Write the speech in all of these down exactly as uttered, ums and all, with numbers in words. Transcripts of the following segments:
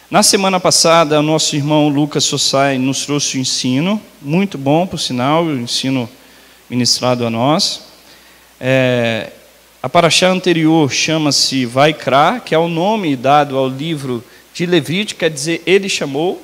Na semana passada, o nosso irmão Lucas Sossai nos trouxe o ensino, muito bom, por sinal, o ensino ministrado a nós. É, a paraxá anterior chama-se Vaikra, que é o nome dado ao livro de Levítico, quer dizer, ele chamou.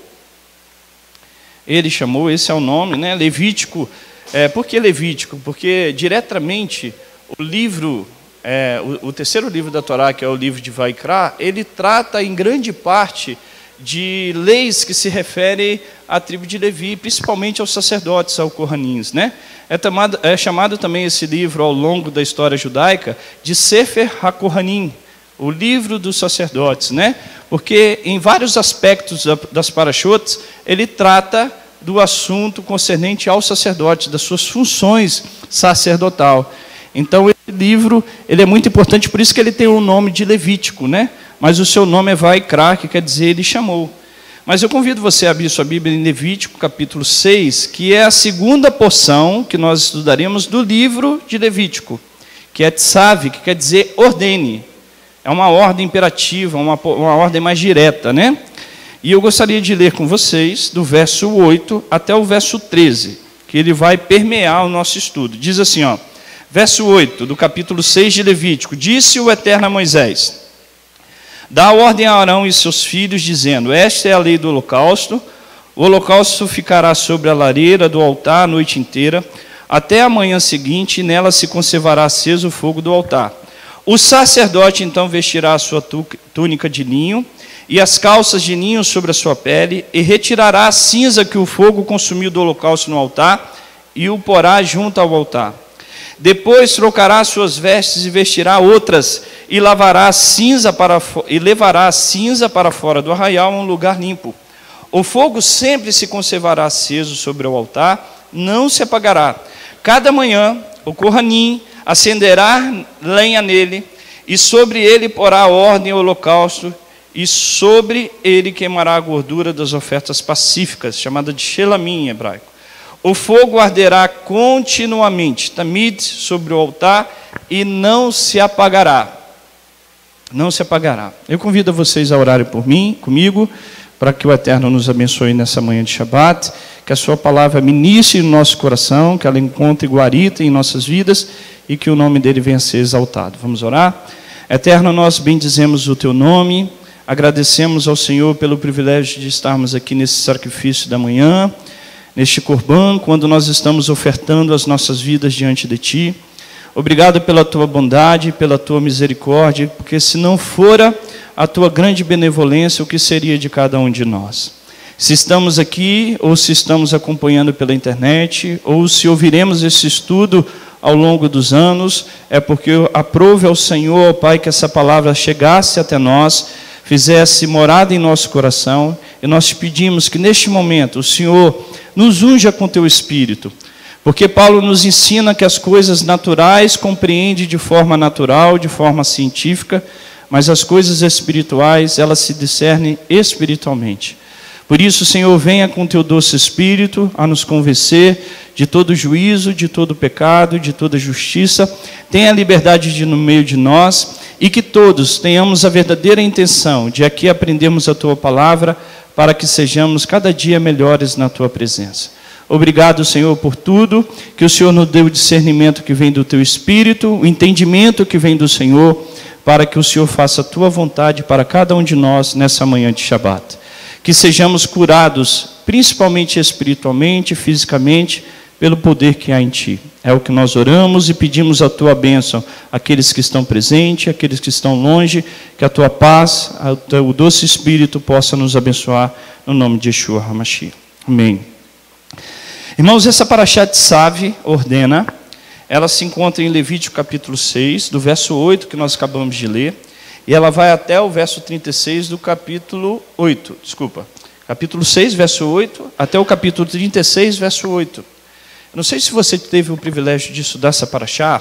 Ele chamou, esse é o nome, né? Levítico. É, por que Levítico? Porque diretamente o livro, é, o, o terceiro livro da Torá, que é o livro de Vaikra, ele trata em grande parte de leis que se referem à tribo de Levi, principalmente aos sacerdotes, aos Kohanins, né? É, tomado, é chamado também esse livro, ao longo da história judaica, de Sefer HaKohanim, o livro dos sacerdotes, né? Porque em vários aspectos das parashotes, ele trata do assunto concernente aos sacerdotes, das suas funções sacerdotal. Então, esse livro ele é muito importante, por isso que ele tem o nome de Levítico, né? Mas o seu nome é Vaikra, que quer dizer ele chamou. Mas eu convido você a abrir sua Bíblia em Levítico, capítulo seis, que é a segunda porção que nós estudaremos do livro de Levítico, que é Tsav, que quer dizer ordene. É uma ordem imperativa, uma, uma ordem mais direta, né? E eu gostaria de ler com vocês do verso oito até o verso treze, que ele vai permear o nosso estudo. Diz assim, ó, verso oito do capítulo seis de Levítico: Disse o Eterno a Moisés: Dá ordem a Arão e seus filhos, dizendo: Esta é a lei do holocausto. O holocausto ficará sobre a lareira do altar a noite inteira, até a manhã seguinte, e nela se conservará aceso o fogo do altar. O sacerdote então vestirá a sua túnica de linho e as calças de linho sobre a sua pele, e retirará a cinza que o fogo consumiu do holocausto no altar, e o porá junto ao altar. Depois trocará suas vestes e vestirá outras, e lavará a cinza para e levará a cinza para fora do arraial a um lugar limpo. O fogo sempre se conservará aceso sobre o altar, não se apagará. Cada manhã o Kohanim acenderá lenha nele, e sobre ele porá a ordem ao holocausto, e sobre ele queimará a gordura das ofertas pacíficas, chamada de shelamim em hebraico. O fogo arderá continuamente, tamid, sobre o altar, e não se apagará. Não se apagará. Eu convido vocês a orarem por mim, comigo, para que o Eterno nos abençoe nessa manhã de Shabat, que a sua palavra ministre no nosso coração, que ela encontre guarita em nossas vidas, e que o nome dele venha a ser exaltado. Vamos orar? Eterno, nós bendizemos o teu nome, agradecemos ao Senhor pelo privilégio de estarmos aqui nesse sacrifício da manhã, neste corban, quando nós estamos ofertando as nossas vidas diante de Ti. Obrigado pela Tua bondade, pela Tua misericórdia, porque se não fora a Tua grande benevolência, o que seria de cada um de nós? Se estamos aqui, ou se estamos acompanhando pela internet, ou se ouviremos esse estudo ao longo dos anos, é porque aprove ao Senhor, ó Pai, que essa palavra chegasse até nós, fizesse morada em nosso coração, e nós te pedimos que neste momento o Senhor nos unja com teu Espírito, porque Paulo nos ensina que as coisas naturais compreende de forma natural, de forma científica, mas as coisas espirituais, elas se discernem espiritualmente. Por isso, Senhor, venha com teu doce Espírito a nos convencer de todo juízo, de todo pecado, de toda justiça. Tenha liberdade de no meio de nós, e que todos tenhamos a verdadeira intenção de aqui aprendermos a tua palavra, para que sejamos cada dia melhores na tua presença. Obrigado, Senhor, por tudo, que o Senhor nos deu o discernimento que vem do teu Espírito, o entendimento que vem do Senhor, para que o Senhor faça a tua vontade para cada um de nós nessa manhã de Shabat. Que sejamos curados, principalmente espiritualmente, fisicamente, pelo poder que há em Ti. É o que nós oramos e pedimos a Tua bênção, aqueles que estão presentes, aqueles que estão longe, que a Tua paz, o doce Espírito possa nos abençoar, no nome de Yeshua HaMashiach. Amém. Irmãos, essa paraxá de Tsav, ordena, ela se encontra em Levítico capítulo seis, do verso oito, que nós acabamos de ler, e ela vai até o verso trinta e seis do capítulo oito, desculpa, capítulo seis, verso oito, até o capítulo trinta e seis, verso oito. Não sei se você teve o privilégio de estudar essa paraxá,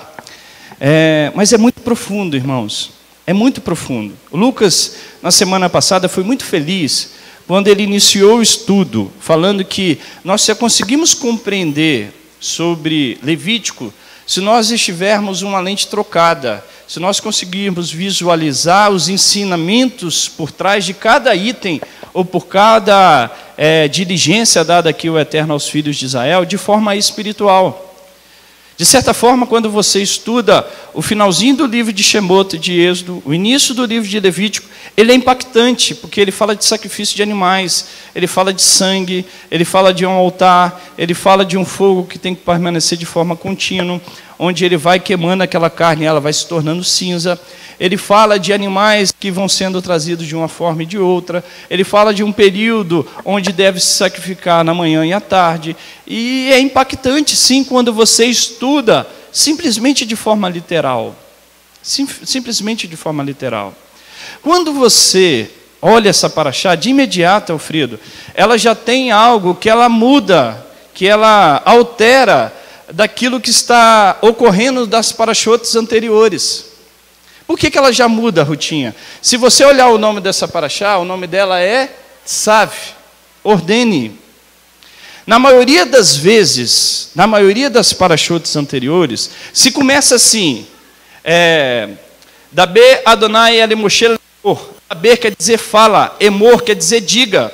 é, mas é muito profundo, irmãos, é muito profundo. O Lucas, na semana passada, foi muito feliz quando ele iniciou o estudo, falando que nós só conseguimos compreender sobre Levítico se nós estivermos uma lente trocada, se nós conseguirmos visualizar os ensinamentos por trás de cada item ou por cada é, diligência dada aqui o Eterno aos filhos de Israel, de forma espiritual. De certa forma, quando você estuda o finalzinho do livro de Shemot, de Êxodo, o início do livro de Levítico, ele é impactante, porque ele fala de sacrifício de animais, ele fala de sangue, ele fala de um altar, ele fala de um fogo que tem que permanecer de forma contínua, onde ele vai queimando aquela carne e ela vai se tornando cinza. Ele fala de animais que vão sendo trazidos de uma forma e de outra. Ele fala de um período onde deve se sacrificar na manhã e à tarde. E é impactante, sim, quando você estuda simplesmente de forma literal. Sim, simplesmente de forma literal. Quando você olha essa paraxá, de imediato, Alfredo, ela já tem algo que ela muda, que ela altera daquilo que está ocorrendo das paraxotes anteriores. Por que que ela já muda, Rutinha? Se você olhar o nome dessa paraxá, o nome dela é Tzav, ordene. Na maioria das vezes, na maioria das paraxotes anteriores, se começa assim, é, Dabe Adonai ele Moshe lemor. Dabe quer dizer fala, emor quer dizer diga.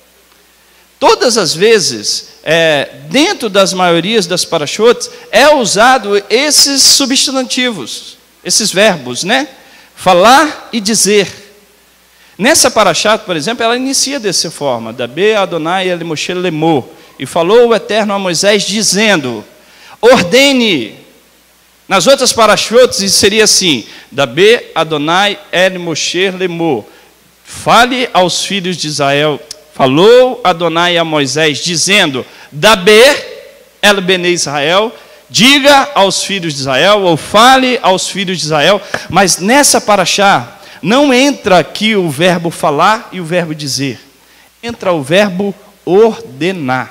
Todas as vezes, é, dentro das maiorias das paraxotes, é usado esses substantivos, esses verbos, né? Falar e dizer. Nessa paraxá, por exemplo, ela inicia dessa forma, Dabe Adonai ele Moshe lemor, e falou o Eterno a Moisés dizendo, ordene. Nas outras paraxotes isso seria assim, Dabe Adonai ele Moshe lemor, fale aos filhos de Israel, falou Adonai a Moisés dizendo, Dabe el Bene Israel, diga aos filhos de Israel, ou fale aos filhos de Israel, mas nessa paraxá não entra aqui o verbo falar e o verbo dizer, entra o verbo ordenar.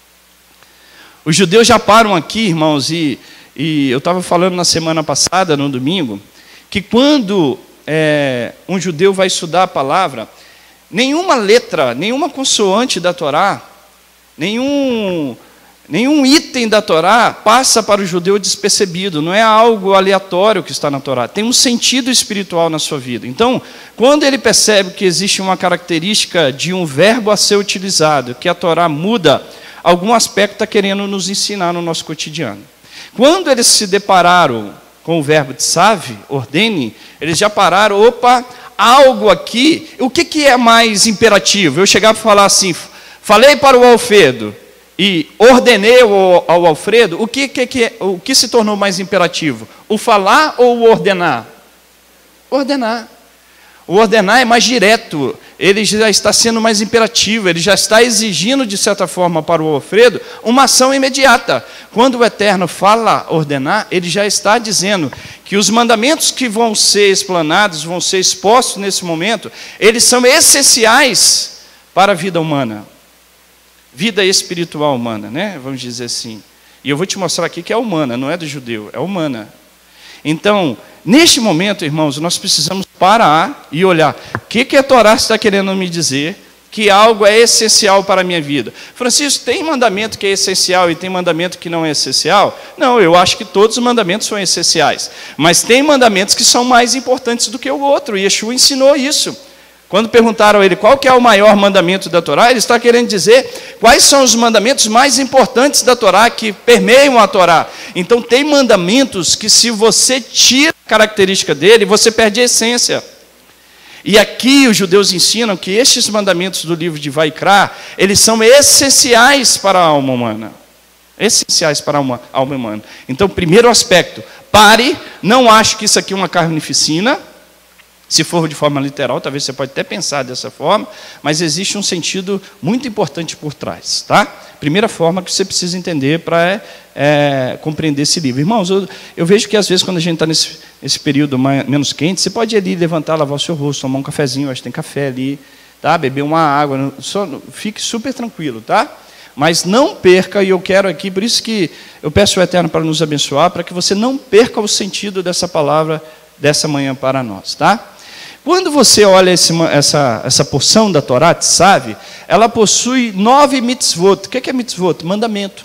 Os judeus já param aqui, irmãos, e, e eu estava falando na semana passada, no domingo, que quando é, um judeu vai estudar a palavra, nenhuma letra, nenhuma consoante da Torá, nenhum... Nenhum item da Torá passa para o judeu despercebido, não é algo aleatório que está na Torá, tem um sentido espiritual na sua vida. Então, quando ele percebe que existe uma característica de um verbo a ser utilizado, que a Torá muda, algum aspecto está querendo nos ensinar no nosso cotidiano. Quando eles se depararam com o verbo tzav, ordene, eles já pararam, opa, algo aqui, o que, que é mais imperativo? Eu chegar para falar assim, falei para o Alfredo, e ordenei ao, ao Alfredo, o que, que, que, o que se tornou mais imperativo? O falar ou o ordenar? Ordenar. O ordenar é mais direto, ele já está sendo mais imperativo, ele já está exigindo, de certa forma, para o Alfredo, uma ação imediata. Quando o Eterno fala ordenar, ele já está dizendo que os mandamentos que vão ser explanados, vão ser expostos nesse momento, eles são essenciais para a vida humana. Vida espiritual humana, né? Vamos dizer assim. E eu vou te mostrar aqui que é humana, não é do judeu, é humana. Então, neste momento, irmãos, nós precisamos parar e olhar. O que, que a Torá está querendo me dizer? Que algo é essencial para a minha vida. Francisco, tem mandamento que é essencial e tem mandamento que não é essencial? Não, eu acho que todos os mandamentos são essenciais. Mas tem mandamentos que são mais importantes do que o outro. E Yeshua ensinou isso. Quando perguntaram a ele qual que é o maior mandamento da Torá, ele está querendo dizer quais são os mandamentos mais importantes da Torá, que permeiam a Torá. Então tem mandamentos que se você tira a característica dele, você perde a essência. E aqui os judeus ensinam que estes mandamentos do livro de Vaikra, eles são essenciais para a alma humana. Essenciais para a alma humana. Então, primeiro aspecto, pare, não ache que isso aqui é uma carnificina. Se for de forma literal, talvez você pode até pensar dessa forma, mas existe um sentido muito importante por trás, tá? Primeira forma que você precisa entender para é, compreender esse livro. Irmãos, eu, eu vejo que às vezes quando a gente está nesse, nesse período mais, menos quente, você pode ir ali levantar, lavar o seu rosto, tomar um cafezinho, acho que tem café ali, tá? Beber uma água, só, fique super tranquilo, tá? Mas não perca, e eu quero aqui, por isso que eu peço ao Eterno para nos abençoar, para que você não perca o sentido dessa palavra dessa manhã para nós, tá? Quando você olha esse, essa, essa porção da Torá, sabe, ela possui nove mitzvot. O que é mitzvot? Mandamento.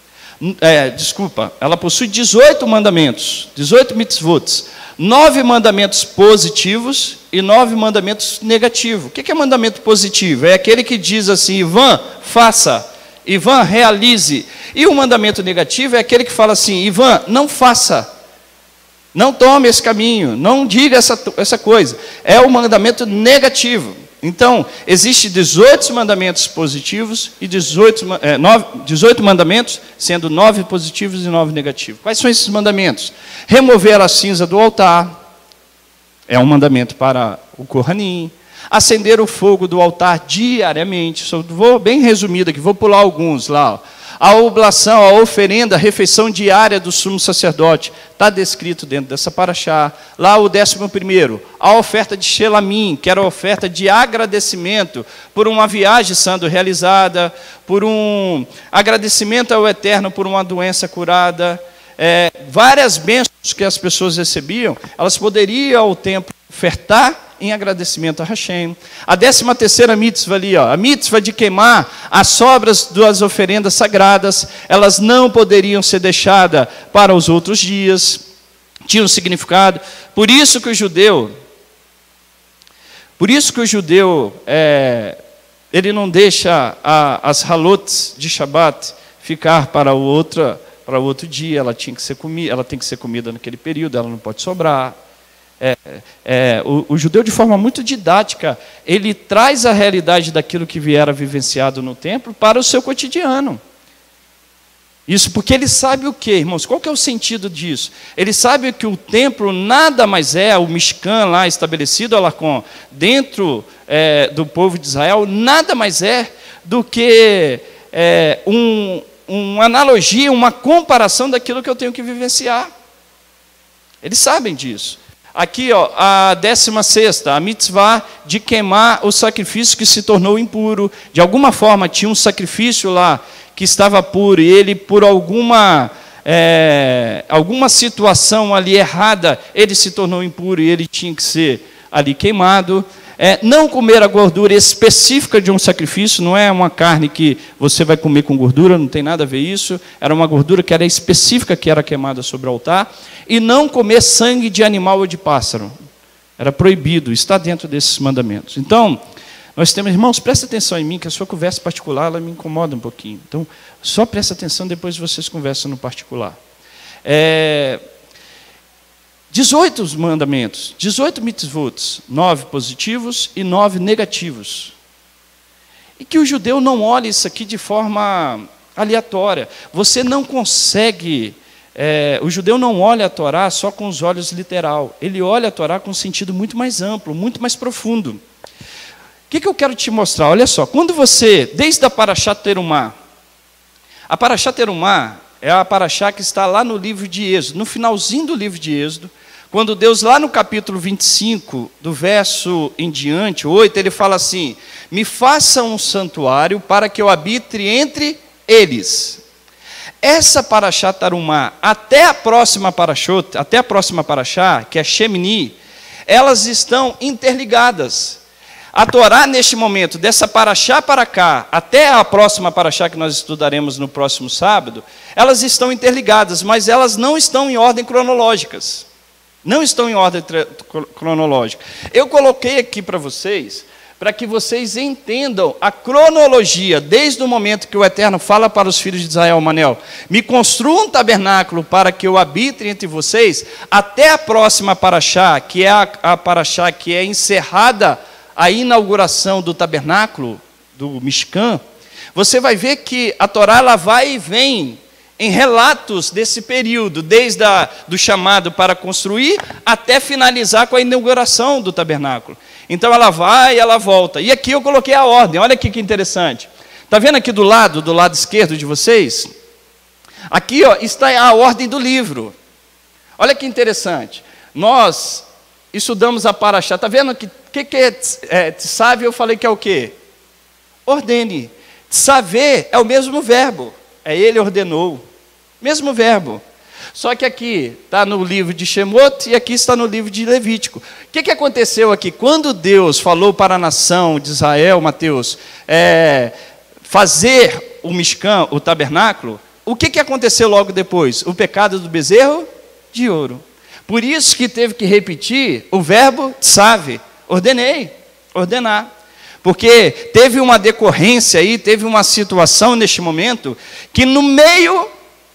É, desculpa, ela possui dezoito mandamentos, dezoito mitzvot. Nove mandamentos positivos e nove mandamentos negativos. O que é mandamento positivo? É aquele que diz assim: Ivan, faça. Ivan, realize. E o mandamento negativo é aquele que fala assim: Ivan, não faça. Não tome esse caminho. Não diga essa, essa coisa. É o mandamento negativo. Então, existem dezoito mandamentos positivos e dezoito, é, nove, dezoito mandamentos, sendo nove positivos e nove negativos. Quais são esses mandamentos? Remover a cinza do altar, é um mandamento para o Kohanim. Acender o fogo do altar diariamente. Só vou bem resumido aqui, vou pular alguns lá. Ó. A oblação, a oferenda, a refeição diária do sumo sacerdote, está descrito dentro dessa paraxá. Lá o décimo primeiro, a oferta de Shelamim, que era a oferta de agradecimento por uma viagem sendo realizada, por um agradecimento ao Eterno por uma doença curada. É, várias bênçãos que as pessoas recebiam, elas poderiam ao templo ofertar em agradecimento a Hashem. A décima terceira mitzvah ali, ó, a mitzvah de queimar as sobras das oferendas sagradas, elas não poderiam ser deixadas para os outros dias, tinham significado. Por isso que o judeu, por isso que o judeu, é, ele não deixa a, as halots de Shabat ficar para o outro, para o outro dia, ela, tinha que ser comi, ela tem que ser comida naquele período, ela não pode sobrar. É, é, o, o judeu, de forma muito didática, ele traz a realidade daquilo que viera vivenciado no templo para o seu cotidiano. Isso porque ele sabe o quê, irmãos? Qual que é o sentido disso? Ele sabe que o templo nada mais é, o Mishkan lá estabelecido, Alacon, dentro é, do povo de Israel, nada mais é do que é, um, uma analogia, uma comparação daquilo que eu tenho que vivenciar. Eles sabem disso. Aqui, ó, a décima sexta, a mitzvah de queimar o sacrifício que se tornou impuro. De alguma forma, tinha um sacrifício lá que estava puro, e ele, por alguma, é, alguma situação ali errada, ele se tornou impuro e ele tinha que ser ali queimado. É, não comer a gordura específica de um sacrifício, não é uma carne que você vai comer com gordura, não tem nada a ver isso, era uma gordura que era específica, que era queimada sobre o altar, e não comer sangue de animal ou de pássaro, era proibido, está dentro desses mandamentos. Então, nós temos, irmãos, presta atenção em mim, que a sua conversa particular, ela me incomoda um pouquinho, então, só presta atenção, depois vocês conversam no particular. É... dezoito mandamentos, dezoito mitzvot, nove positivos e nove negativos. E que o judeu não olhe isso aqui de forma aleatória. Você não consegue, é, o judeu não olha a Torá só com os olhos literal. Ele olha a Torá com um sentido muito mais amplo, muito mais profundo. O que, que eu quero te mostrar? Olha só, quando você, desde a Parashat Terumá, a Parashat Terumá é a Parashá que está lá no livro de Êxodo, no finalzinho do livro de Êxodo, quando Deus, lá no capítulo vinte e cinco, do verso em diante, oito, ele fala assim: me faça um santuário para que eu habite entre eles. Essa Parashá Tarumá, até a próxima Parashot, até a próxima Parashá, que é Shemini, elas estão interligadas. A Torá, neste momento, dessa Parashá para cá, até a próxima Parashá que nós estudaremos no próximo sábado, elas estão interligadas, mas elas não estão em ordem cronológicas. Não estão em ordem cronológica. Eu coloquei aqui para vocês, para que vocês entendam a cronologia, desde o momento que o Eterno fala para os filhos de Israel, Manel, me construa um tabernáculo para que eu habite entre vocês, até a próxima Parashá, que é a, a Parashá que é encerrada a inauguração do tabernáculo, do Mishkan. Você vai ver que a Torá ela vai e vem em relatos desse período, desde a, do chamado para construir, até finalizar com a inauguração do tabernáculo. Então ela vai e ela volta. E aqui eu coloquei a ordem, olha aqui que interessante. Está vendo aqui do lado, do lado esquerdo de vocês? Aqui ó, está a ordem do livro. Olha que interessante. Nós estudamos a Parashá, está vendo que que, que é, é tsav? Eu falei que é o quê? Ordene. Tsaver é o mesmo verbo. É ele ordenou. Mesmo verbo. Só que aqui está no livro de Shemot e aqui está no livro de Levítico. O que, que aconteceu aqui? Quando Deus falou para a nação de Israel, Mateus, é, fazer o Mishkan, o tabernáculo, o que, que aconteceu logo depois? O pecado do bezerro de ouro. Por isso que teve que repetir o verbo tsav, Ordenei, ordenar. Porque teve uma decorrência aí, teve uma situação neste momento, que no meio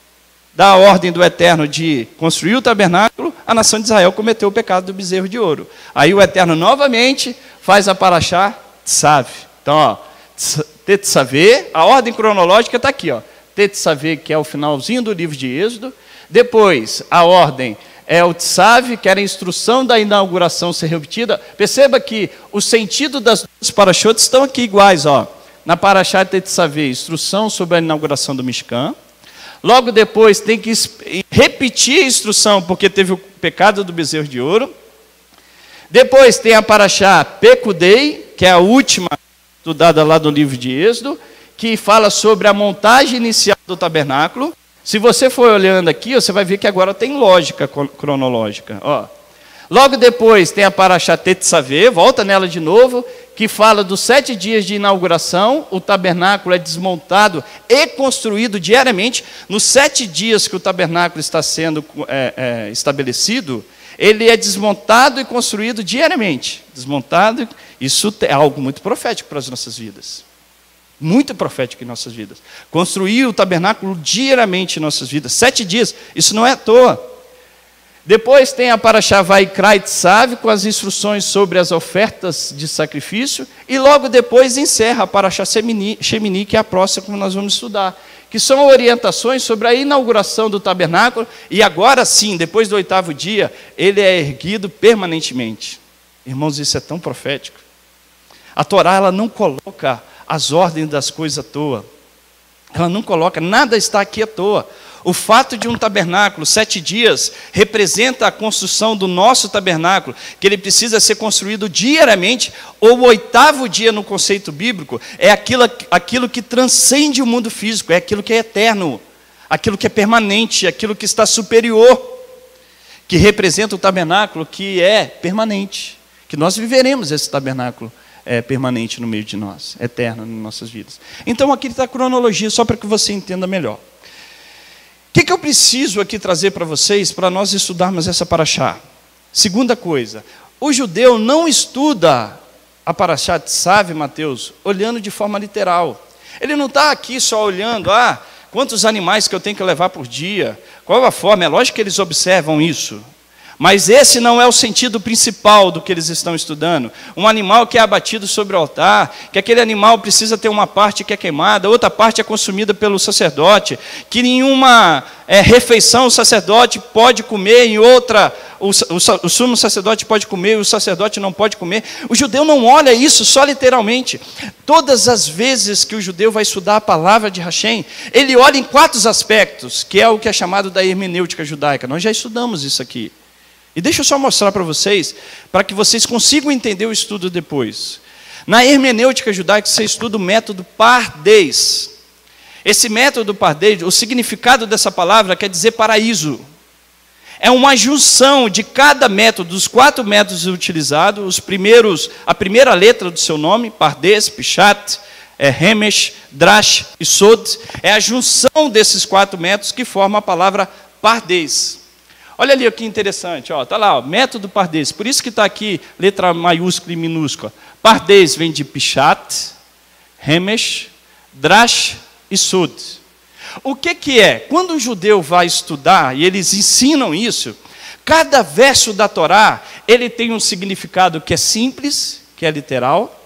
da ordem do Eterno de construir o tabernáculo, a nação de Israel cometeu o pecado do bezerro de ouro. Aí o Eterno novamente faz a Parashá Tzav. Então, ó, Tetzaveh, a ordem cronológica está aqui, ó. Tetzaveh, que é o finalzinho do livro de Êxodo. Depois, a ordem é o Tzav, que era a instrução da inauguração ser repetida. Perceba que o sentido das duas parashot estão aqui iguais, ó. Na Parashá Tetzaveh, instrução sobre a inauguração do Mishkan. Logo depois tem que repetir a instrução, porque teve o pecado do bezerro de ouro. Depois tem a Parashá Pekudei, que é a última estudada lá do livro de Êxodo, que fala sobre a montagem inicial do tabernáculo. Se você for olhando aqui, você vai ver que agora tem lógica cronológica. Ó. Logo depois tem a Parashá Tetzaveh, volta nela de novo, que fala dos sete dias de inauguração. O tabernáculo é desmontado e construído diariamente. Nos sete dias que o tabernáculo está sendo é, é, estabelecido, ele é desmontado e construído diariamente. Desmontado, isso é algo muito profético para as nossas vidas. Muito profético em nossas vidas. Construir o tabernáculo diariamente em nossas vidas. Sete dias, isso não é à toa. Depois tem a Parashá Vaikra Tzav, com as instruções sobre as ofertas de sacrifício. E logo depois encerra a Parashá Shemini, que é a próxima que nós vamos estudar. Que são orientações sobre a inauguração do tabernáculo. E agora sim, depois do oitavo dia, ele é erguido permanentemente. Irmãos, isso é tão profético. A Torá, ela não coloca as ordens das coisas à toa. Ela não coloca, nada está aqui à toa. O fato de um tabernáculo, sete dias, representa a construção do nosso tabernáculo, que ele precisa ser construído diariamente, ou o oitavo dia no conceito bíblico, é aquilo, aquilo que transcende o mundo físico, é aquilo que é eterno, aquilo que é permanente, aquilo que está superior, que representa o tabernáculo que é permanente, que nós viveremos esse tabernáculo É permanente no meio de nós, eterno nas nossas vidas. Então aqui está a cronologia, só para que você entenda melhor. O que, que eu preciso aqui trazer para vocês, para nós estudarmos essa Parashá? Segunda coisa, o judeu não estuda a Parashá Tzav, Mateus, olhando de forma literal. Ele não está aqui só olhando, ah, quantos animais que eu tenho que levar por dia, qual a forma, é lógico que eles observam isso. Mas esse não é o sentido principal do que eles estão estudando. Um animal que é abatido sobre o altar, que aquele animal precisa ter uma parte que é queimada, outra parte é consumida pelo sacerdote, que nenhuma é, refeição o sacerdote pode comer, e outra o, o, o sumo sacerdote pode comer, e o sacerdote não pode comer. O judeu não olha isso só literalmente. Todas as vezes que o judeu vai estudar a palavra de Hashem, ele olha em quatro aspectos, que é o que é chamado da hermenêutica judaica. Nós já estudamos isso aqui. E deixa eu só mostrar para vocês, para que vocês consigam entender o estudo depois. Na hermenêutica judaica, você estuda o método Pardês. Esse método Pardês, o significado dessa palavra quer dizer paraíso. É uma junção de cada método, dos quatro métodos utilizados, os primeiros, a primeira letra do seu nome, Pardês, Pichat, é Remesh, Drash e Sod, é a junção desses quatro métodos que formam a palavra Pardês. Olha ali que interessante, ó, tá lá, ó, método Pardês. Por isso que está aqui letra maiúscula e minúscula. Pardês vem de Pichat, Remesh, Drash e Sod. O que que é? Quando o judeu vai estudar, e eles ensinam isso, cada verso da Torá, ele tem um significado que é simples, que é literal.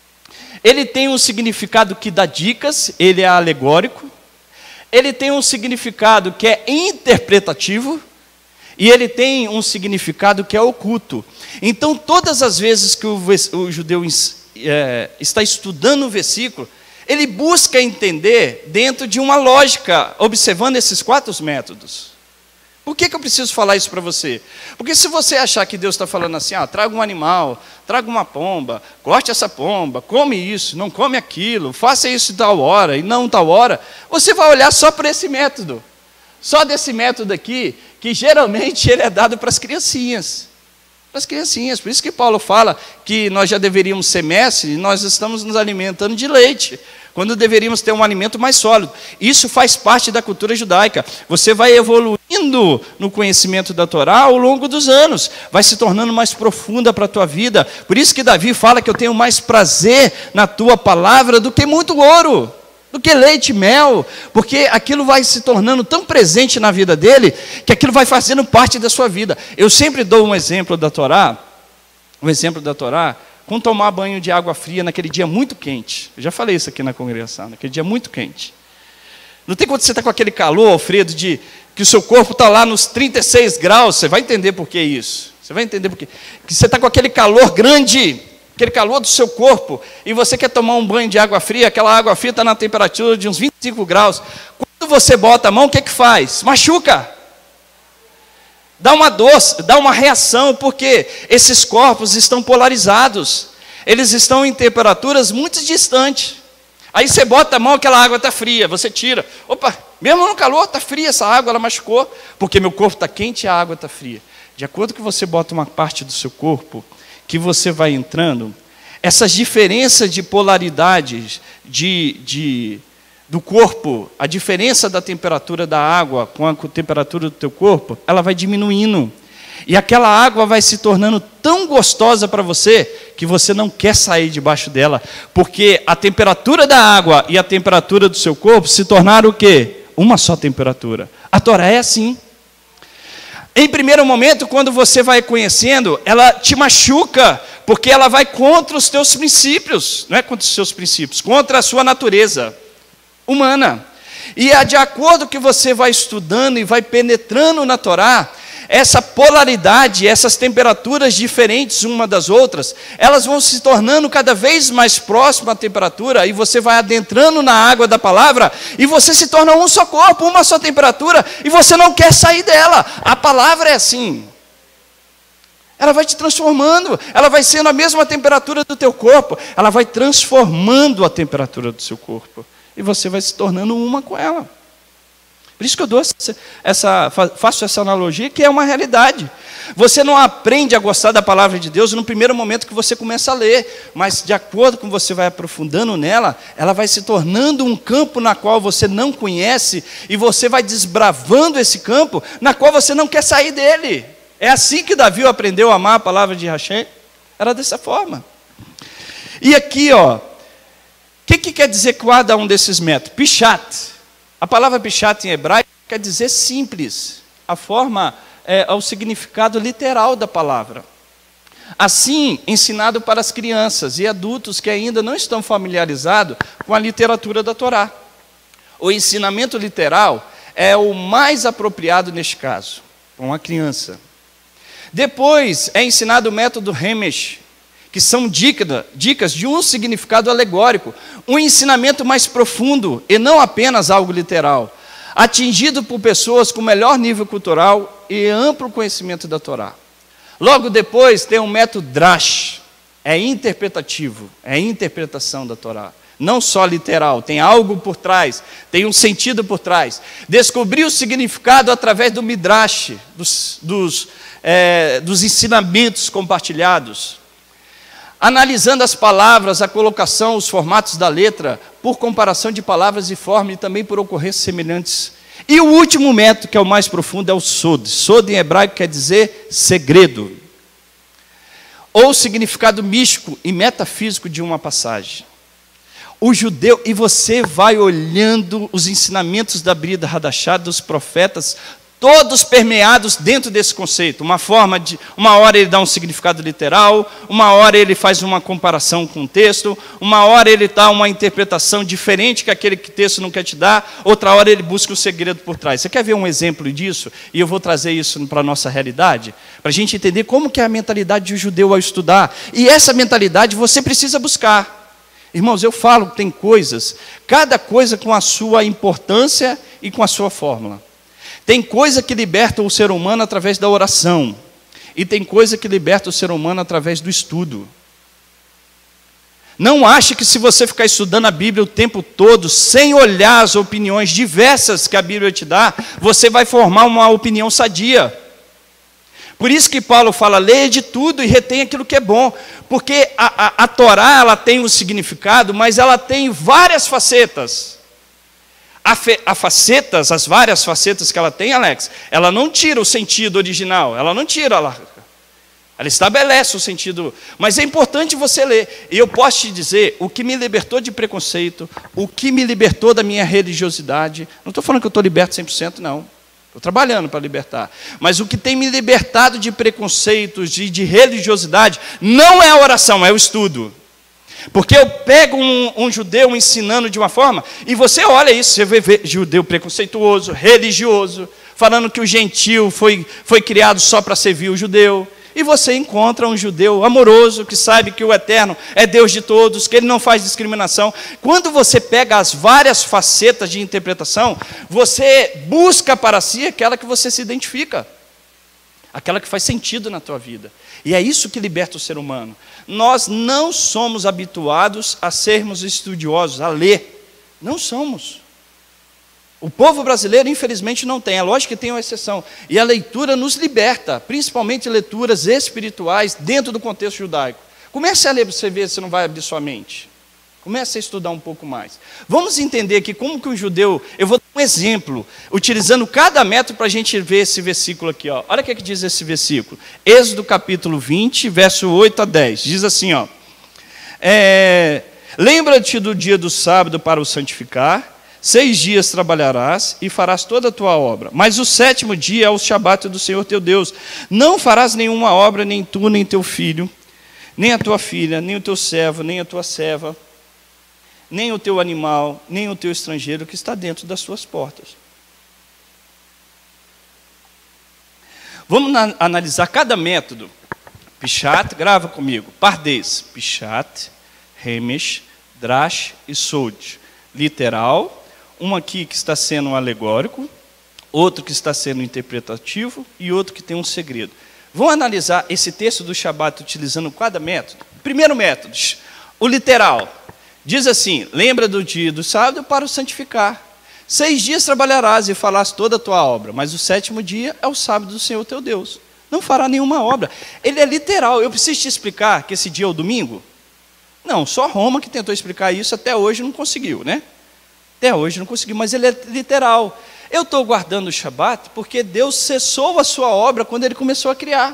Ele tem um significado que dá dicas, ele é alegórico. Ele tem um significado que é interpretativo. E ele tem um significado que é oculto. Então, todas as vezes que o, o judeu é, está estudando o versículo, ele busca entender dentro de uma lógica, observando esses quatro métodos. Por que, que eu preciso falar isso para você? Porque se você achar que Deus está falando assim, ah, traga um animal, traga uma pomba, corte essa pomba, come isso, não come aquilo, faça isso tal hora e não tal hora, você vai olhar só para esse método. Só desse método aqui, que geralmente ele é dado para as criancinhas. Para as criancinhas. Por isso que Paulo fala que nós já deveríamos ser mestres e nós estamos nos alimentando de leite, quando deveríamos ter um alimento mais sólido. Isso faz parte da cultura judaica. Você vai evoluir indo no conhecimento da Torá ao longo dos anos, vai se tornando mais profunda para a tua vida. Por isso que Davi fala que eu tenho mais prazer na tua palavra do que muito ouro, do que leite e mel, porque aquilo vai se tornando tão presente na vida dele, que aquilo vai fazendo parte da sua vida. Eu sempre dou um exemplo da Torá, um exemplo da Torá, com tomar banho de água fria naquele dia muito quente. Eu já falei isso aqui na congregação, naquele dia muito quente. Não tem quando você está com aquele calor, Alfredo, de que o seu corpo está lá nos trinta e seis graus, você vai entender por que isso. Você vai entender por quê. Que você está com aquele calor grande, aquele calor do seu corpo, e você quer tomar um banho de água fria, aquela água fria está na temperatura de uns vinte e cinco graus. Quando você bota a mão, o que que faz? Machuca. Dá uma dor, dá uma reação, porque esses corpos estão polarizados. Eles estão em temperaturas muito distantes. Aí você bota a mão, aquela água está fria, você tira. Opa, mesmo no calor está fria essa água, ela machucou, porque meu corpo está quente e a água está fria. De acordo que você bota uma parte do seu corpo, que você vai entrando, essas diferenças de polaridades de, de, do corpo, a diferença da temperatura da água com a temperatura do teu corpo, ela vai diminuindo. E aquela água vai se tornando tão gostosa para você, que você não quer sair debaixo dela, porque a temperatura da água e a temperatura do seu corpo se tornaram o quê? Uma só temperatura. A Torá é assim. Em primeiro momento, quando você vai conhecendo, ela te machuca, porque ela vai contra os teus princípios, não é contra os seus princípios, contra a sua natureza humana. E é de acordo que você vai estudando e vai penetrando na Torá, essa polaridade, essas temperaturas diferentes uma das outras, elas vão se tornando cada vez mais próximas à temperatura, e você vai adentrando na água da palavra, e você se torna um só corpo, uma só temperatura, e você não quer sair dela. A palavra é assim. Ela vai te transformando, ela vai sendo a mesma temperatura do teu corpo, ela vai transformando a temperatura do seu corpo, e você vai se tornando uma com ela. Por isso que eu dou essa, essa, faço essa analogia, que é uma realidade. Você não aprende a gostar da palavra de Deus no primeiro momento que você começa a ler, mas de acordo com você vai aprofundando nela, ela vai se tornando um campo na qual você não conhece, e você vai desbravando esse campo, na qual você não quer sair dele. É assim que Davi aprendeu a amar a palavra de Hashem, era dessa forma. E aqui, ó, o que, que quer dizer cada um desses métodos? Pishat. A palavra pishat em hebraico quer dizer simples, a forma, é, o significado literal da palavra. Assim, ensinado para as crianças e adultos que ainda não estão familiarizados com a literatura da Torá. O ensinamento literal é o mais apropriado neste caso, para uma criança. Depois é ensinado o método Remesh, que são dicas, dicas de um significado alegórico, um ensinamento mais profundo e não apenas algo literal, atingido por pessoas com melhor nível cultural e amplo conhecimento da Torá. Logo depois tem o método Drash, é interpretativo, é interpretação da Torá, não só literal, tem algo por trás, tem um sentido por trás. Descobrir o significado através do Midrash, dos, dos, é, dos ensinamentos compartilhados, analisando as palavras, a colocação, os formatos da letra, por comparação de palavras e forma, e também por ocorrências semelhantes. E o último método, que é o mais profundo, é o Sod. Sod em hebraico quer dizer segredo, ou significado místico e metafísico de uma passagem. O judeu, e você vai olhando os ensinamentos da Brida Hadashah, dos profetas, todos permeados dentro desse conceito. Uma forma de, uma hora ele dá um significado literal, uma hora ele faz uma comparação com o texto, uma hora ele dá uma interpretação diferente que aquele que o texto não quer te dar, outra hora ele busca o segredo por trás. Você quer ver um exemplo disso? E eu vou trazer isso para a nossa realidade, para a gente entender como que é a mentalidade de um judeu ao estudar. E essa mentalidade você precisa buscar. Irmãos, eu falo que tem coisas, cada coisa com a sua importância e com a sua fórmula. Tem coisa que liberta o ser humano através da oração, e tem coisa que liberta o ser humano através do estudo. Não ache que se você ficar estudando a Bíblia o tempo todo, sem olhar as opiniões diversas que a Bíblia te dá, você vai formar uma opinião sadia. Por isso que Paulo fala, leia de tudo e retém aquilo que é bom, porque a, a, a Torá ela tem um significado, mas ela tem várias facetas. a, fe, a facetas, as várias facetas que ela tem, Alex, ela não tira o sentido original, ela não tira, ela, ela estabelece o sentido, mas é importante você ler, e eu posso te dizer, o que me libertou de preconceito, o que me libertou da minha religiosidade, não estou falando que eu estou liberto cem por cento, não, estou trabalhando para libertar, mas o que tem me libertado de preconceitos, de, de religiosidade, não é a oração, é o estudo. Porque eu pego um, um judeu ensinando de uma forma, e você olha isso, você vê, vê judeu preconceituoso, religioso, falando que o gentil foi, foi criado só para servir o judeu, e você encontra um judeu amoroso, que sabe que o Eterno é Deus de todos, que Ele não faz discriminação. Quando você pega as várias facetas de interpretação, você busca para si aquela que você se identifica, aquela que faz sentido na tua vida. E é isso que liberta o ser humano. Nós não somos habituados a sermos estudiosos, a ler. Não somos. O povo brasileiro, infelizmente, não tem. É lógico que tem uma exceção. E a leitura nos liberta, principalmente leituras espirituais dentro do contexto judaico. Comece a ler para você ver se não vai abrir sua mente. Comece a estudar um pouco mais. Vamos entender aqui como que um judeu... Eu vou dar um exemplo, utilizando cada método para a gente ver esse versículo aqui. Ó. Olha o que, é que diz esse versículo. Êxodo capítulo vinte, verso oito a dez. Diz assim, ó. É, lembra-te do dia do sábado para o santificar. Seis dias trabalharás e farás toda a tua obra. Mas o sétimo dia é o Shabat do Senhor teu Deus. Não farás nenhuma obra, nem tu, nem teu filho, nem a tua filha, nem o teu servo, nem a tua serva, nem o teu animal, nem o teu estrangeiro que está dentro das suas portas. Vamos na, analisar cada método. Pishat, grava comigo. Pardes, Pishat, Remesh, Drash e Sod. Literal, um aqui que está sendo um alegórico, outro que está sendo interpretativo e outro que tem um segredo. Vamos analisar esse texto do Shabat utilizando cada método. Primeiro método, o literal. Diz assim, lembra do dia do sábado para o santificar. Seis dias trabalharás e farás toda a tua obra, mas o sétimo dia é o sábado do Senhor teu Deus. Não fará nenhuma obra. Ele é literal. Eu preciso te explicar que esse dia é o domingo? Não, só Roma que tentou explicar isso, até hoje não conseguiu, né? Até hoje não conseguiu, mas ele é literal. Eu estou guardando o Shabat porque Deus cessou a sua obra quando Ele começou a criar.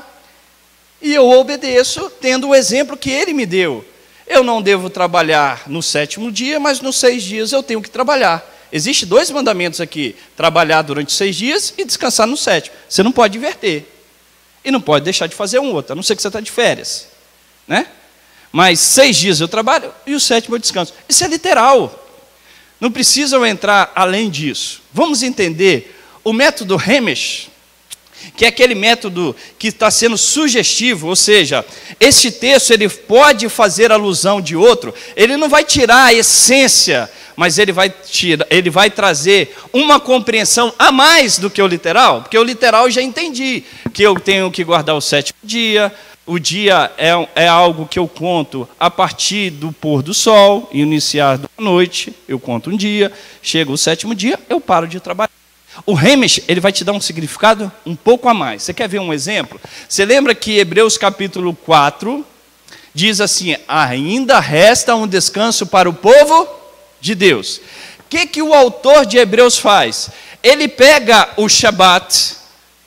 E eu obedeço tendo o exemplo que Ele me deu. Eu não devo trabalhar no sétimo dia, mas nos seis dias eu tenho que trabalhar. Existem dois mandamentos aqui, trabalhar durante seis dias e descansar no sétimo. Você não pode inverter. E não pode deixar de fazer um outro, a não ser que você está de férias. Né? Mas seis dias eu trabalho e o sétimo eu descanso. Isso é literal. Não precisam entrar além disso. Vamos entender o método Remesh, que é aquele método que está sendo sugestivo, ou seja, este texto ele pode fazer alusão de outro, ele não vai tirar a essência, mas ele vai, tirar, ele vai trazer uma compreensão a mais do que o literal, porque o literal eu já entendi, que eu tenho que guardar o sétimo dia, o dia é, é algo que eu conto a partir do pôr do sol, iniciar da noite, eu conto um dia, chega o sétimo dia, eu paro de trabalhar. O Remesh, ele vai te dar um significado um pouco a mais. Você quer ver um exemplo? Você lembra que Hebreus capítulo quatro diz assim, ainda resta um descanso para o povo de Deus. O que, que o autor de Hebreus faz? Ele pega o Shabat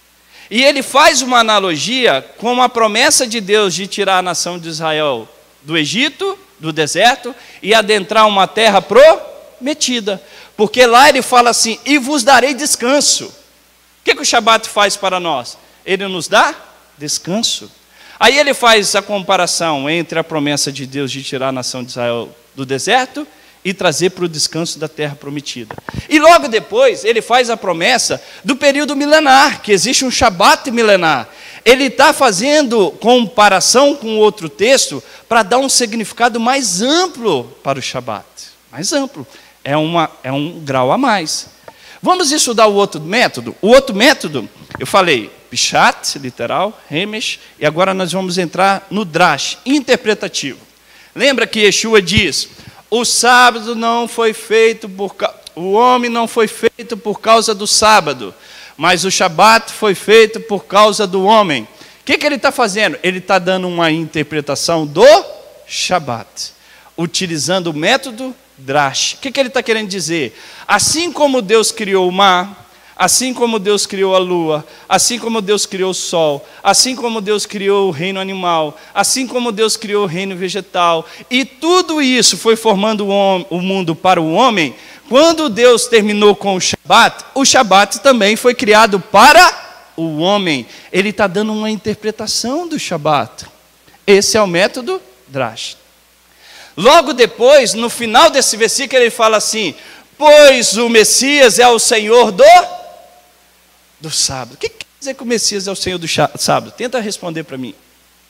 e ele faz uma analogia com a promessa de Deus de tirar a nação de Israel do Egito, do deserto, e adentrar uma terra prometida. Porque lá ele fala assim, e vos darei descanso. O que, que o Shabat faz para nós? Ele nos dá descanso. Aí ele faz a comparação entre a promessa de Deus de tirar a nação de Israel do deserto e trazer para o descanso da terra prometida. E logo depois ele faz a promessa do período milenar, que existe um Shabat milenar. Ele está fazendo comparação com outro texto para dar um significado mais amplo para o Shabat. Mais amplo. É, uma, é um grau a mais. Vamos estudar o outro método? O outro método, eu falei, Pishat, literal, Remesh, e agora nós vamos entrar no Drash, interpretativo. Lembra que Yeshua diz, o sábado não foi feito por... O homem não foi feito por causa do sábado, mas o Shabat foi feito por causa do homem. O que, que ele está fazendo? Ele está dando uma interpretação do Shabat, utilizando o método drash. O que, que ele está querendo dizer? Assim como Deus criou o mar, assim como Deus criou a lua, assim como Deus criou o sol, assim como Deus criou o reino animal, assim como Deus criou o reino vegetal, e tudo isso foi formando o mundo para o homem, quando Deus terminou com o Shabat, o Shabat também foi criado para o homem. Ele está dando uma interpretação do Shabat. Esse é o método drash. Logo depois, no final desse versículo, ele fala assim: pois o Messias é o Senhor do, do sábado. O que quer dizer que o Messias é o Senhor do sábado? Tenta responder para mim.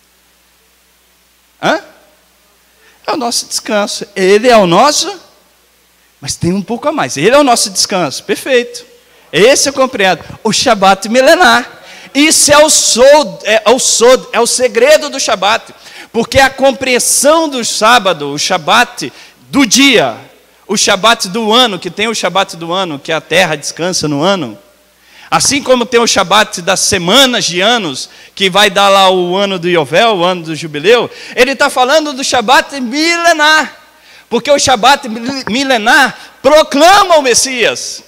Hã? É o nosso descanso. Ele é o nosso, mas tem um pouco a mais. Ele é o nosso descanso. Perfeito. Esse eu compreendo. O Shabat milenar. Isso é o sod, é o sod, é o segredo do Shabat. Porque a compreensão do sábado, o Shabat do dia, o Shabat do ano, que tem o Shabat do ano, que a terra descansa no ano, assim como tem o Shabat das semanas de anos, que vai dar lá o ano do Yovel, o ano do jubileu, ele está falando do Shabat milenar, porque o Shabat milenar proclama o Messias.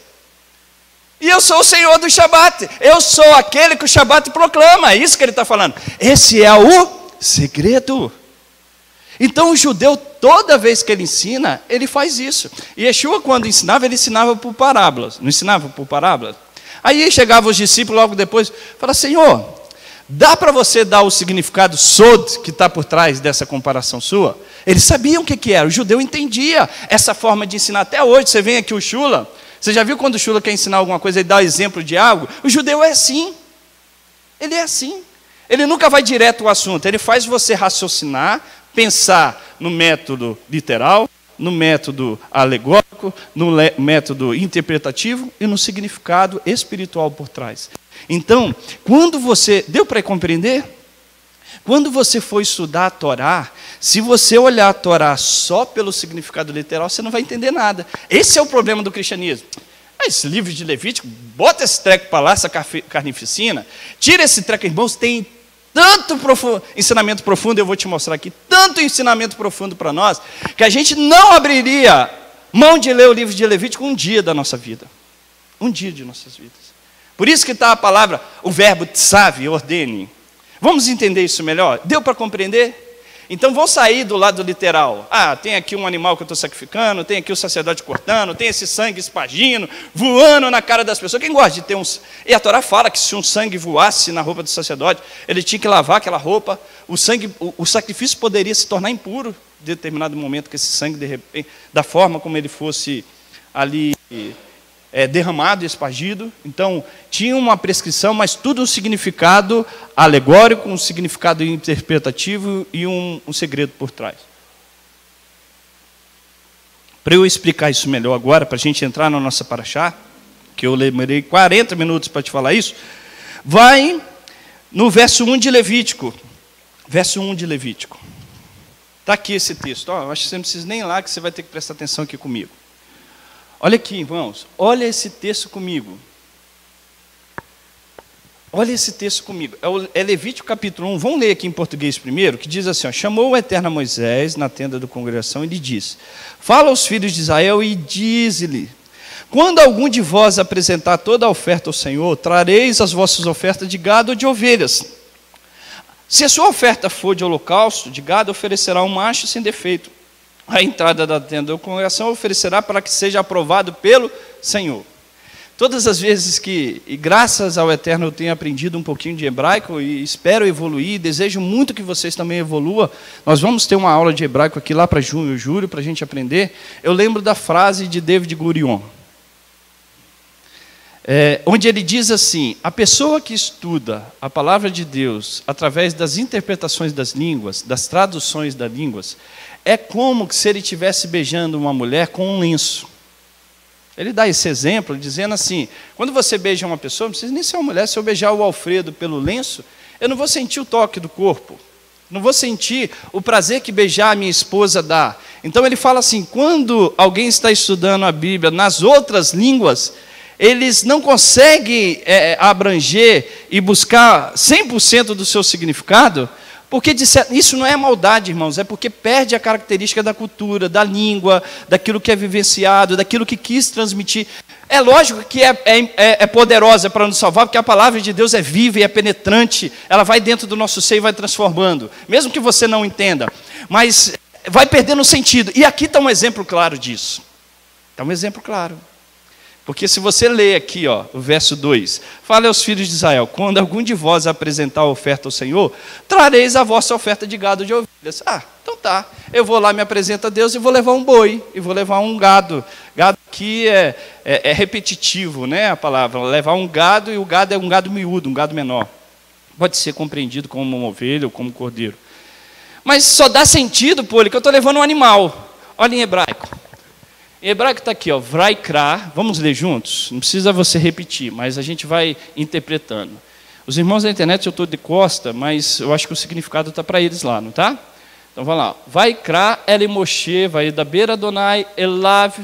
E eu sou o Senhor do Shabat, eu sou aquele que o Shabat proclama, é isso que ele está falando. Esse é o segredo. Então o judeu, toda vez que ele ensina, ele faz isso. E Yeshua, quando ensinava, ele ensinava por parábolas. Não ensinava por parábolas? Aí chegavam os discípulos logo depois, falavam: Senhor, dá para você dar o significado sod que está por trás dessa comparação sua? Eles sabiam o que, que era, o judeu entendia essa forma de ensinar. Até hoje, você vem aqui o Shula, você já viu quando o Shula quer ensinar alguma coisa e dá exemplo de algo? O judeu é assim, ele é assim. Ele nunca vai direto ao assunto, ele faz você raciocinar, pensar no método literal, no método alegórico, no método interpretativo e no significado espiritual por trás. Então, quando você... Deu para compreender? Quando você for estudar a Torá, se você olhar a Torá só pelo significado literal, você não vai entender nada. Esse é o problema do cristianismo. Esse livro de Levítico, bota esse treco para lá, essa carnificina, tira esse treco, irmãos, tem tanto profundo, ensinamento profundo, eu vou te mostrar aqui, tanto ensinamento profundo para nós, que a gente não abriria mão de ler o livro de Levítico um dia da nossa vida. Um dia de nossas vidas. Por isso que está a palavra, o verbo tsav, ordene. Vamos entender isso melhor? Deu para compreender? Então vão sair do lado literal. Ah, tem aqui um animal que eu estou sacrificando, tem aqui o sacerdote cortando, tem esse sangue espargindo, voando na cara das pessoas. Quem gosta de ter uns... E a Torá fala que se um sangue voasse na roupa do sacerdote, ele tinha que lavar aquela roupa, o, sangue, o, o sacrifício poderia se tornar impuro em determinado momento, que esse sangue, de repente, da forma como ele fosse ali... É, derramado e espargido. Então, tinha uma prescrição, mas tudo um significado alegórico, um significado interpretativo e um, um segredo por trás. Para eu explicar isso melhor agora, para a gente entrar na nossa paraxá, que eu demorei quarenta minutos para te falar isso, vai no verso um de Levítico. Verso um de Levítico. Está aqui esse texto. Oh, eu acho que você não precisa nem ir lá, que você vai ter que prestar atenção aqui comigo. Olha aqui, irmãos, olha esse texto comigo. Olha esse texto comigo. É Levítico capítulo um, vamos ler aqui em português primeiro, que diz assim: ó, chamou o Eterno a Moisés na tenda da congregação e lhe disse: fala aos filhos de Israel e dize-lhe: quando algum de vós apresentar toda a oferta ao Senhor, trareis as vossas ofertas de gado ou de ovelhas. Se a sua oferta for de holocausto, de gado, oferecerá um macho sem defeito. A entrada da tenda da congregação oferecerá para que seja aprovado pelo Senhor. Todas as vezes que, e graças ao Eterno, eu tenho aprendido um pouquinho de hebraico e espero evoluir, desejo muito que vocês também evoluam. Nós vamos ter uma aula de hebraico aqui lá para junho, julho, para a gente aprender. Eu lembro da frase de David Gurion, é, onde ele diz assim: a pessoa que estuda a palavra de Deus através das interpretações das línguas, das traduções das línguas, é como se ele estivesse beijando uma mulher com um lenço. Ele dá esse exemplo dizendo assim: quando você beija uma pessoa, não precisa nem ser uma mulher, se eu beijar o Alfredo pelo lenço, eu não vou sentir o toque do corpo, não vou sentir o prazer que beijar a minha esposa dá. Então ele fala assim: quando alguém está estudando a Bíblia nas outras línguas, eles não conseguem é, abranger e buscar cem por cento do seu significado, Porque isso não é maldade, irmãos, é porque perde a característica da cultura, da língua, daquilo que é vivenciado, daquilo que quis transmitir. É lógico que é, é, é poderosa para nos salvar, porque a palavra de Deus é viva e é penetrante, ela vai dentro do nosso seio e vai transformando, mesmo que você não entenda, mas vai perdendo sentido. E aqui está um exemplo claro disso. Está um exemplo claro. Porque se você ler aqui, ó, o verso dois, fala aos filhos de Israel: quando algum de vós apresentar a oferta ao Senhor, trareis a vossa oferta de gado de ovelhas. Ah, então tá, eu vou lá, me apresento a Deus e vou levar um boi, e vou levar um gado. Gado aqui é, é, é repetitivo, né, a palavra, levar um gado, e o gado é um gado miúdo, um gado menor. Pode ser compreendido como uma ovelha ou como um cordeiro. Mas só dá sentido, pô, que eu estou levando um animal. Olha em hebraico. Em hebraico está aqui, ó, Vaikra, vamos ler juntos? Não precisa você repetir, mas a gente vai interpretando. Os irmãos da internet eu estou de costa, mas eu acho que o significado está para eles lá, não está? Então vamos lá. Vaikra ele Moshe, vai da beira Adonai, elav,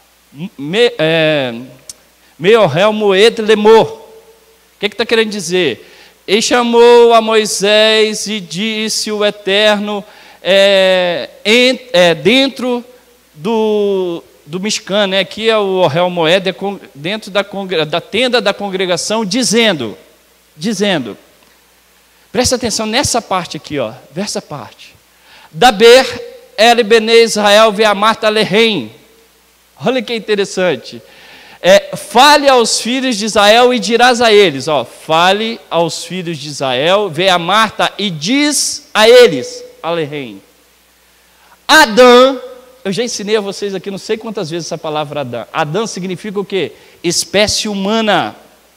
meorel moed lemor. O que está querendo dizer? E chamou a Moisés e disse o Eterno, é, em, é, dentro do... do Mishkan, né? Aqui é o Ohel Moed, é dentro da, da tenda da congregação, dizendo, dizendo, presta atenção nessa parte aqui, ó, versa parte, Daber el Bene Israel ve'amart alehem, olha que interessante, é, fale aos filhos de Israel e dirás a eles, ó, fale aos filhos de Israel, ve'amart e diz a eles, alehem, Adão. Eu já ensinei a vocês aqui não sei quantas vezes essa palavra Adão. Adão significa o quê? Espécie humana.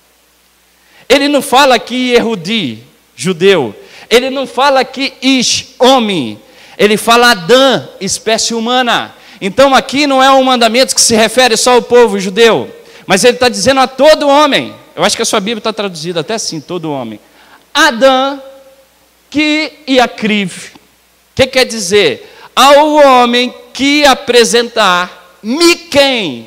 Ele não fala aqui Yehudi, judeu. Ele não fala aqui Ish, homem. Ele fala Adão, espécie humana. Então aqui não é um mandamento que se refere só ao povo judeu, mas ele está dizendo a todo homem. Eu acho que a sua Bíblia está traduzida até assim, todo homem. Adão que Yacriv. O que quer dizer? Ao homem que apresentar Miquém,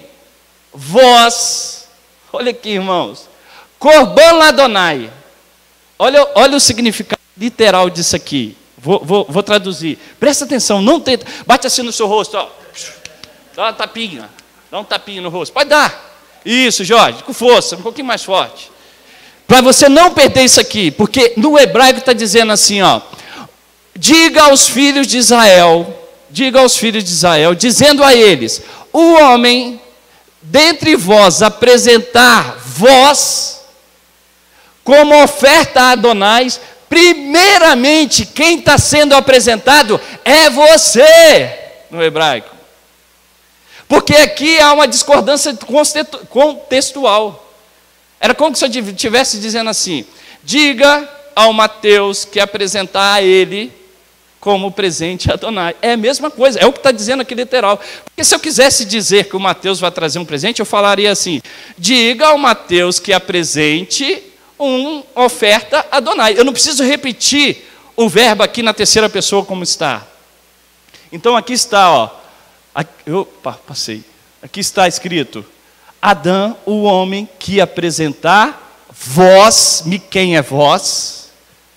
vós, olha aqui, irmãos, Corban Ladonai, olha, olha o significado literal disso aqui, vou, vou, vou traduzir, presta atenção, não tenta, bate assim no seu rosto, ó. Dá uma tapinha, dá um tapinha no rosto, pode dar, isso, Jorge, com força, um pouquinho mais forte, para você não perder isso aqui, porque no hebraico está dizendo assim, ó, diga aos filhos de Israel, diga aos filhos de Israel, dizendo a eles, o homem dentre vós apresentar vós como oferta a Adonai, primeiramente quem está sendo apresentado é você, no hebraico. Porque aqui há uma discordância contextual. Era como se eu estivesse dizendo assim, diga ao Mateus que apresentar a ele como presente a Adonai. É a mesma coisa, é o que está dizendo aqui literal. Porque se eu quisesse dizer que o Mateus vai trazer um presente, eu falaria assim, diga ao Mateus que apresente uma oferta a Adonai. Eu não preciso repetir o verbo aqui na terceira pessoa como está. Então aqui está, ó, aqui, opa, passei. Aqui está escrito, Adão, o homem que apresentar vós, quem é vós,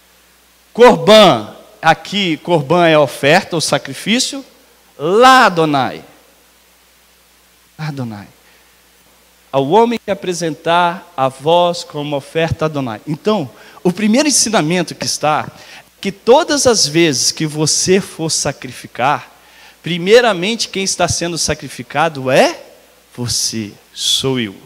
Corban, aqui, Corban é a oferta, o sacrifício, lá Adonai, Adonai, ao homem que apresentar a vós como oferta a Adonai. Então, o primeiro ensinamento que está, que todas as vezes que você for sacrificar, primeiramente quem está sendo sacrificado é você, sou eu.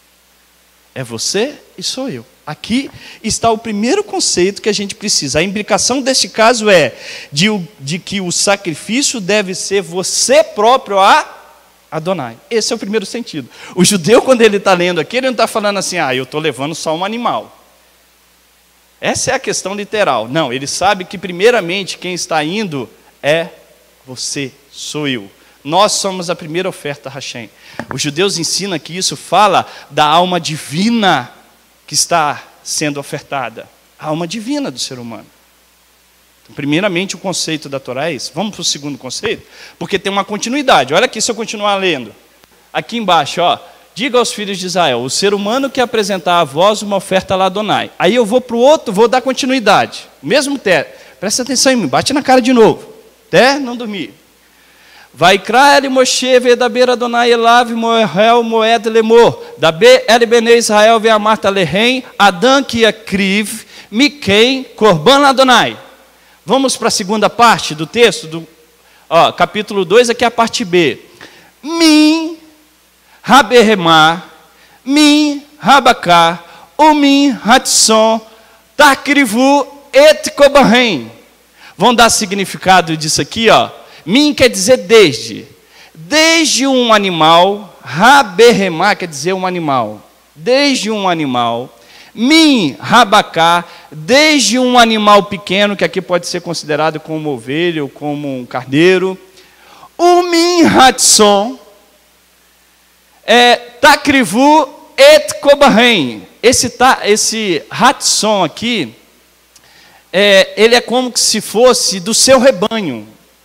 É você e sou eu. Aqui está o primeiro conceito que a gente precisa. A implicação deste caso é de, de que o sacrifício deve ser você próprio a Adonai. Esse é o primeiro sentido. O judeu, quando ele está lendo aqui, ele não está falando assim, ah, eu estou levando só um animal. Essa é a questão literal. Não, ele sabe que primeiramente quem está indo é você, sou eu. Nós somos a primeira oferta Hashem. Os judeus ensinam que isso fala da alma divina que está sendo ofertada, a alma divina do ser humano. Então, primeiramente, o conceito da Torá é esse. Vamos para o segundo conceito? Porque tem uma continuidade. Olha aqui, se eu continuar lendo. Aqui embaixo, ó. Diga aos filhos de Israel, o ser humano que apresentar a vós uma oferta lá Adonai. Aí eu vou para o outro, vou dar continuidade. Mesmo, te, presta atenção em mim, bate na cara de novo, até não dormir. Vaikra el Moshe vedaber Adonai elav moel moed lemor daber el bene Israel ve'amarta lehem Adam ki yakriv miken korban Adonai. Vamos para a segunda parte do texto, do ó, capítulo dois, aqui é a parte B. Min haberemar min habakar umin hatson takrivu et kobahem. Vamos dar significado disso aqui, ó. Min quer dizer desde. Desde um animal, haberemar quer dizer um animal. Desde um animal. Min rabacá, desde um animal pequeno, que aqui pode ser considerado como ovelha ou como um carneiro. O min hatson, é, takrivu et kobahem. Esse, esse hatson aqui, é, ele é como se fosse do seu rebanho.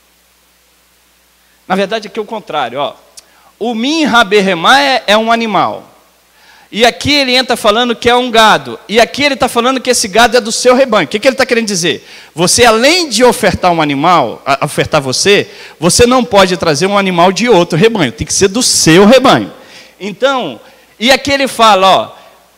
Na verdade, aqui é o contrário. Ó. O min haberemá é, é um animal. E aqui ele entra falando que é um gado. E aqui ele está falando que esse gado é do seu rebanho. O que, que ele está querendo dizer? Você, além de ofertar um animal, ofertar você, você não pode trazer um animal de outro rebanho. Tem que ser do seu rebanho. Então, e aqui ele fala, ó,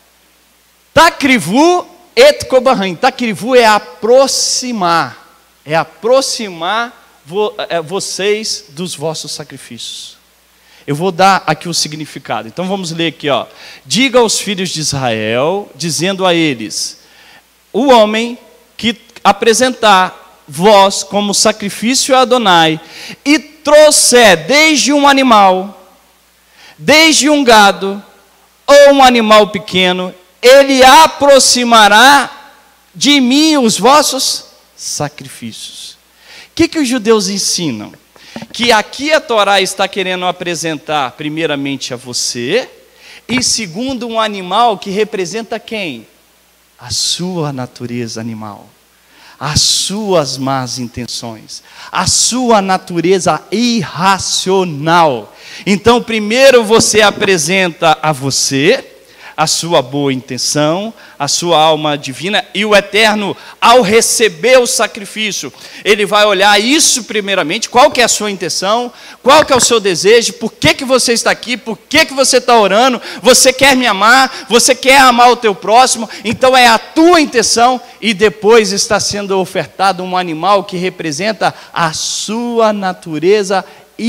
takrivu et kobahem. Takrivu é aproximar. É aproximar vo, é, vocês dos vossos sacrifícios. Eu vou dar aqui o significado. Então vamos ler aqui, ó. Diga aos filhos de Israel, dizendo a eles: o homem que apresentar vós como sacrifício a Adonai e trouxer desde um animal, desde um gado ou um animal pequeno, ele aproximará de mim os vossos sacrifícios. O que, que os judeus ensinam? Que aqui a Torá está querendo apresentar primeiramente a você, e segundo um animal que representa quem? A sua natureza animal, as suas más intenções, a sua natureza irracional. Então primeiro você apresenta a você a sua boa intenção, a sua alma divina, e o Eterno, ao receber o sacrifício, ele vai olhar isso primeiramente, qual que é a sua intenção, qual que é o seu desejo, por que, que você está aqui, por que, que você está orando, você quer me amar, você quer amar o teu próximo, então é a tua intenção, e depois está sendo ofertado um animal que representa a sua natureza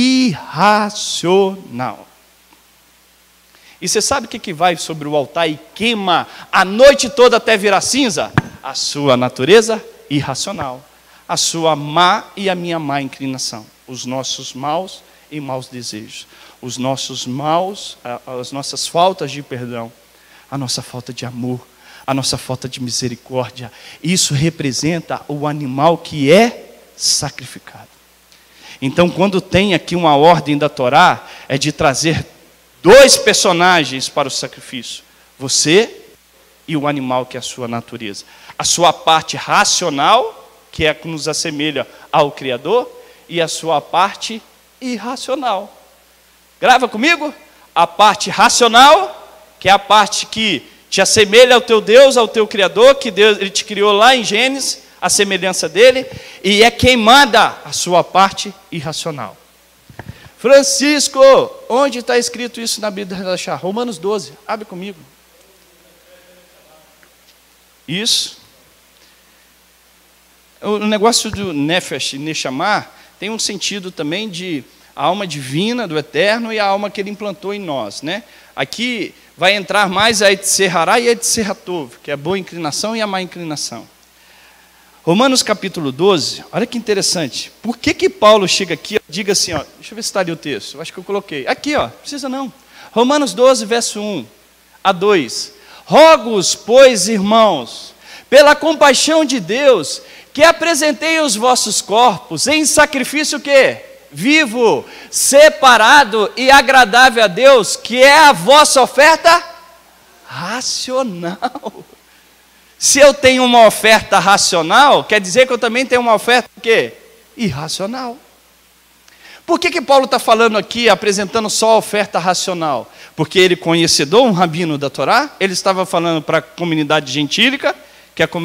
irracional. E você sabe o que, que vai sobre o altar e queima a noite toda até virar cinza? A sua natureza irracional, a sua má e a minha má inclinação, os nossos maus e maus desejos, os nossos maus, as nossas faltas de perdão, a nossa falta de amor, a nossa falta de misericórdia. Isso representa o animal que é sacrificado. Então, quando tem aqui uma ordem da Torá, é de trazer dois personagens para o sacrifício: você e o animal, que é a sua natureza. A sua parte racional, que é a que nos assemelha ao Criador, e a sua parte irracional. Grava comigo? A parte racional, que é a parte que te assemelha ao teu Deus, ao teu Criador, que Deus, Ele te criou lá em Gênesis, a semelhança dele, e é queimada a sua parte irracional. Francisco, onde está escrito isso na Bíblia? Romanos doze, abre comigo. Isso. O negócio do Nefesh e Nechamar tem um sentido também de a alma divina do Eterno e a alma que Ele implantou em nós, né? Aqui vai entrar mais a Etserhará e a Etserhatov, que é a boa inclinação e a má inclinação. Romanos capítulo doze, olha que interessante. Por que que Paulo chega aqui, diga assim, ó, deixa eu ver se está ali o texto, eu acho que eu coloquei. Aqui, ó, precisa não. Romanos doze, verso um a dois. Rogo-os, pois, irmãos, pela compaixão de Deus, que apresentei os vossos corpos em sacrifício quê? Vivo, separado e agradável a Deus, que é a vossa oferta racional. Se eu tenho uma oferta racional, quer dizer que eu também tenho uma oferta o quê? Irracional. Por que que Paulo está falando aqui, apresentando só a oferta racional? Porque ele, conhecedor, um rabino da Torá, ele estava falando para a comunidade gentílica, que é a comunidade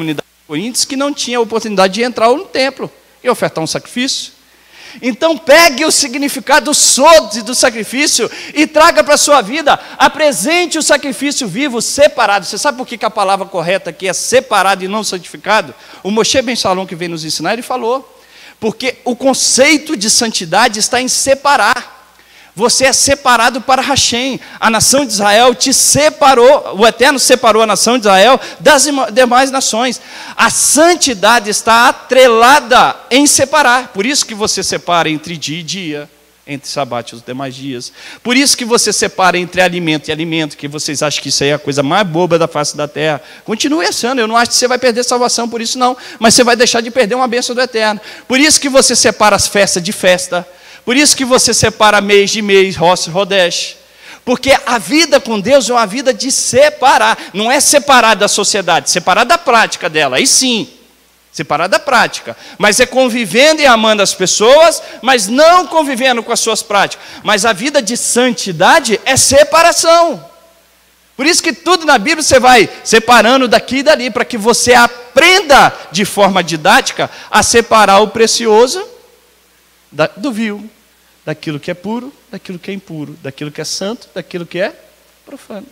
Coríntios que não tinha a oportunidade de entrar no templo e ofertar um sacrifício. Então pegue o significado solto do sacrifício e traga para a sua vida. Apresente o sacrifício vivo separado. Você sabe por que a palavra correta aqui é separado e não santificado? O Moshe Ben Shalom, que vem nos ensinar, ele falou. Porque o conceito de santidade está em separar. Você é separado para Hashem. A nação de Israel te separou, o Eterno separou a nação de Israel das demais nações. A santidade está atrelada em separar. Por isso que você separa entre dia e dia, entre sabate e os demais dias. Por isso que você separa entre alimento e alimento, que vocês acham que isso aí é a coisa mais boba da face da terra. Continue achando, eu não acho que você vai perder salvação por isso não, mas você vai deixar de perder uma bênção do Eterno. Por isso que você separa as festas de festa. Por isso que você separa mês de mês, Rosh Hodesh. Porque a vida com Deus é uma vida de separar. Não é separar da sociedade, separar da prática dela. Aí sim, separar da prática. Mas é convivendo e amando as pessoas, mas não convivendo com as suas práticas. Mas a vida de santidade é separação. Por isso que tudo na Bíblia você vai separando daqui e dali, para que você aprenda de forma didática a separar o precioso do vil, daquilo que é puro, daquilo que é impuro, daquilo que é santo, daquilo que é profano.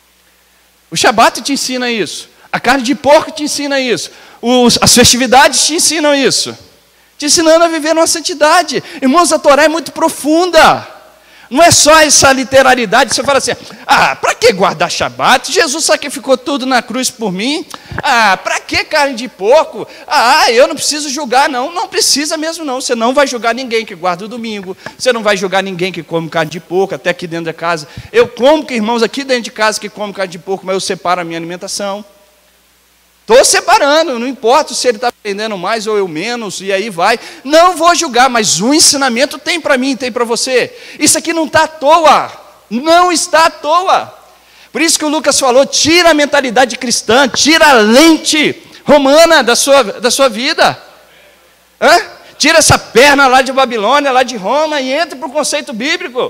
O Shabat te ensina isso, a carne de porco te ensina isso, Os, as festividades te ensinam isso, te ensinando a viver numa santidade. Irmãos, a Torá é muito profunda. Não é só essa literalidade, você fala assim, ah, para que guardar Shabat? Jesus sacrificou tudo na cruz por mim. Ah, para que carne de porco? Ah, eu não preciso julgar, não. Não precisa mesmo, não. Você não vai julgar ninguém que guarda o domingo. Você não vai julgar ninguém que come carne de porco, até aqui dentro da casa. Eu como, irmãos, aqui dentro de casa que come carne de porco, mas eu separo a minha alimentação. Estou separando, não importa se ele está aprendendo mais ou eu menos, e aí vai. Não vou julgar, mas o ensinamento tem para mim, tem para você. Isso aqui não está à toa, não está à toa. Por isso que o Lucas falou, tira a mentalidade cristã, tira a lente romana da sua, da sua vida. Hã? Tira essa perna lá de Babilônia, lá de Roma, e entra para o conceito bíblico.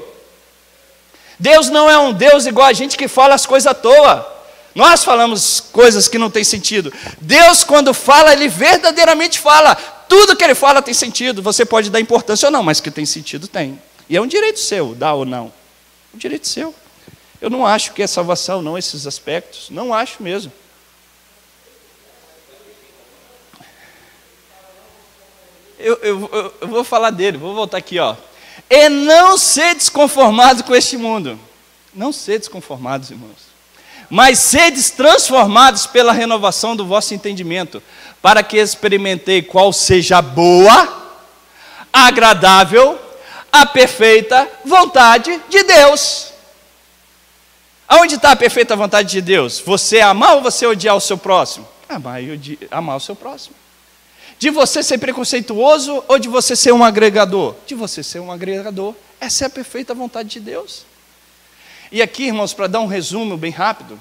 Deus não é um Deus igual a gente que fala as coisas à toa. Nós falamos coisas que não têm sentido. Deus, quando fala, Ele verdadeiramente fala. Tudo que Ele fala tem sentido. Você pode dar importância ou não, mas que tem sentido, tem. E é um direito seu, dar ou não. É um direito seu. Eu não acho que é salvação, não, esses aspectos. Não acho mesmo. Eu, eu, eu, eu vou falar dele, vou voltar aqui, ó. E não ser desconformado com este mundo. Não ser desconformados, irmãos. Mas sedes transformados pela renovação do vosso entendimento, para que experimentei qual seja a boa, agradável, a perfeita vontade de Deus. Aonde está a perfeita vontade de Deus? Você amar ou você odiar o seu próximo? Amar e odiar, amar o seu próximo. De você ser preconceituoso ou de você ser um agregador? De você ser um agregador. Essa é a perfeita vontade de Deus. E aqui, irmãos, para dar um resumo bem rápido.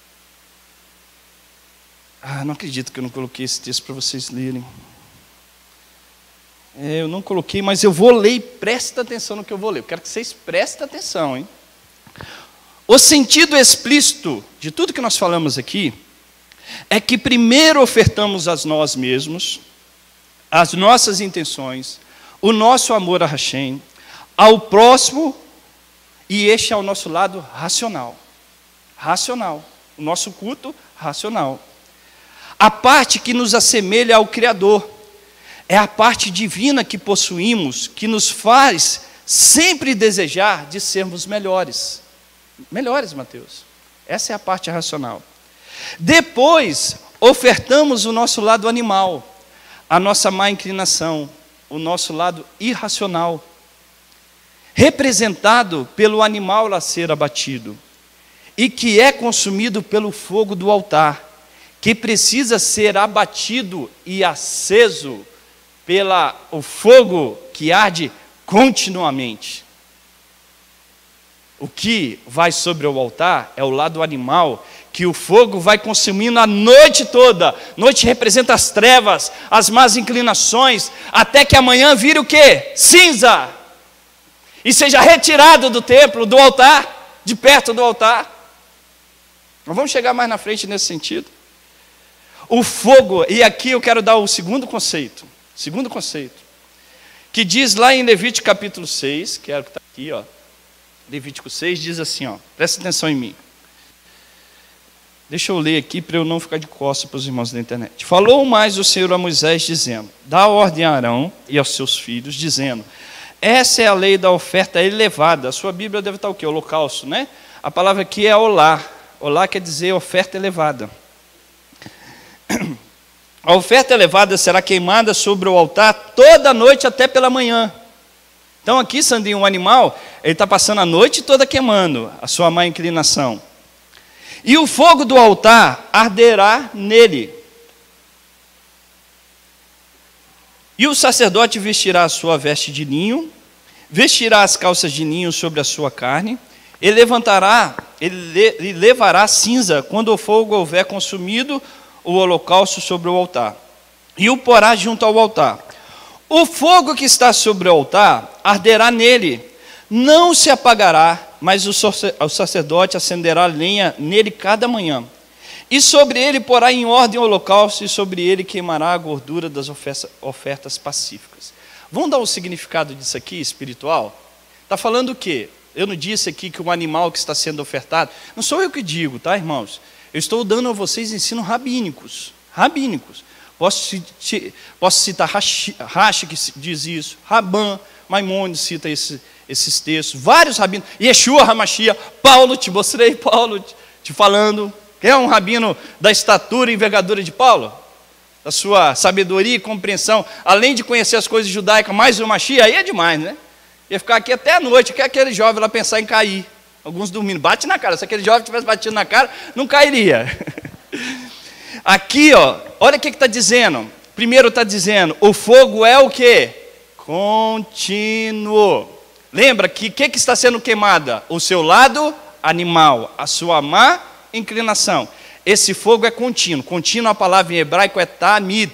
Ah, não acredito que eu não coloquei esse texto para vocês lerem. É, eu não coloquei, mas eu vou ler e presta atenção no que eu vou ler. Eu quero que vocês prestem atenção, hein? O sentido explícito de tudo que nós falamos aqui é que primeiro ofertamos a nós mesmos, as nossas intenções, o nosso amor a Hashem, ao próximo. E este é o nosso lado racional. Racional. O nosso culto racional. A parte que nos assemelha ao Criador. É a parte divina que possuímos, que nos faz sempre desejar de sermos melhores. Melhores, Mateus. Essa é a parte racional. Depois, ofertamos o nosso lado animal, a nossa má inclinação, o nosso lado irracional, representado pelo animal a ser abatido, e que é consumido pelo fogo do altar, que precisa ser abatido e aceso pelo fogo que arde continuamente. O que vai sobre o altar é o lado animal, que o fogo vai consumindo a noite toda. Noite representa as trevas, as más inclinações, até que amanhã vire o quê? Cinza! E seja retirado do templo, do altar, de perto do altar. Nós vamos chegar mais na frente nesse sentido. O fogo, e aqui eu quero dar o segundo conceito, segundo conceito, que diz lá em Levítico capítulo seis, que é o que está aqui, ó, Levítico seis, diz assim, ó, presta atenção em mim. Deixa eu ler aqui para eu não ficar de costas para os irmãos da internet. Falou mais o Senhor a Moisés, dizendo: dá ordem a Arão e aos seus filhos, dizendo: essa é a lei da oferta elevada. A sua Bíblia deve estar o quê? Holocausto, né? A palavra aqui é olá. Olá quer dizer oferta elevada. A oferta elevada será queimada sobre o altar toda noite até pela manhã. Então aqui, Sandinho, um animal, ele está passando a noite toda queimando a sua má inclinação. E o fogo do altar arderá nele. E o sacerdote vestirá a sua veste de linho, vestirá as calças de linho sobre a sua carne, ele levantará, ele levará cinza quando o fogo houver consumido o holocausto sobre o altar, e o porá junto ao altar. O fogo que está sobre o altar arderá nele, não se apagará, mas o sacerdote acenderá lenha nele cada manhã. E sobre ele porá em ordem o holocausto, e sobre ele queimará a gordura das ofertas pacíficas. Vamos dar um significado disso aqui, espiritual? Está falando o quê? Eu não disse aqui que o animal que está sendo ofertado, não sou eu que digo, tá, irmãos? Eu estou dando a vocês ensinos rabínicos, rabínicos. Posso, posso citar Rashi, Rashi, que diz isso, Rabban, Maimônides cita esse, esses textos, vários rabinos, Yeshua Hamashia, Paulo, te mostrei Paulo te, te falando, quer um rabino da estatura e envergadura de Paulo? Da sua sabedoria e compreensão, além de conhecer as coisas judaicas, mais o Machia, aí é demais, né? Ia ficar aqui até a noite, que aquele jovem lá pensar em cair, alguns dormindo, bate na cara, se aquele jovem tivesse batido na cara, não cairia. Aqui, ó, olha o que está dizendo, primeiro está dizendo, o fogo é o quê? Contínuo. Lembra que o que, que está sendo queimada? O seu lado animal, a sua má inclinação. Esse fogo é contínuo. Contínuo, a palavra em hebraico é tamid.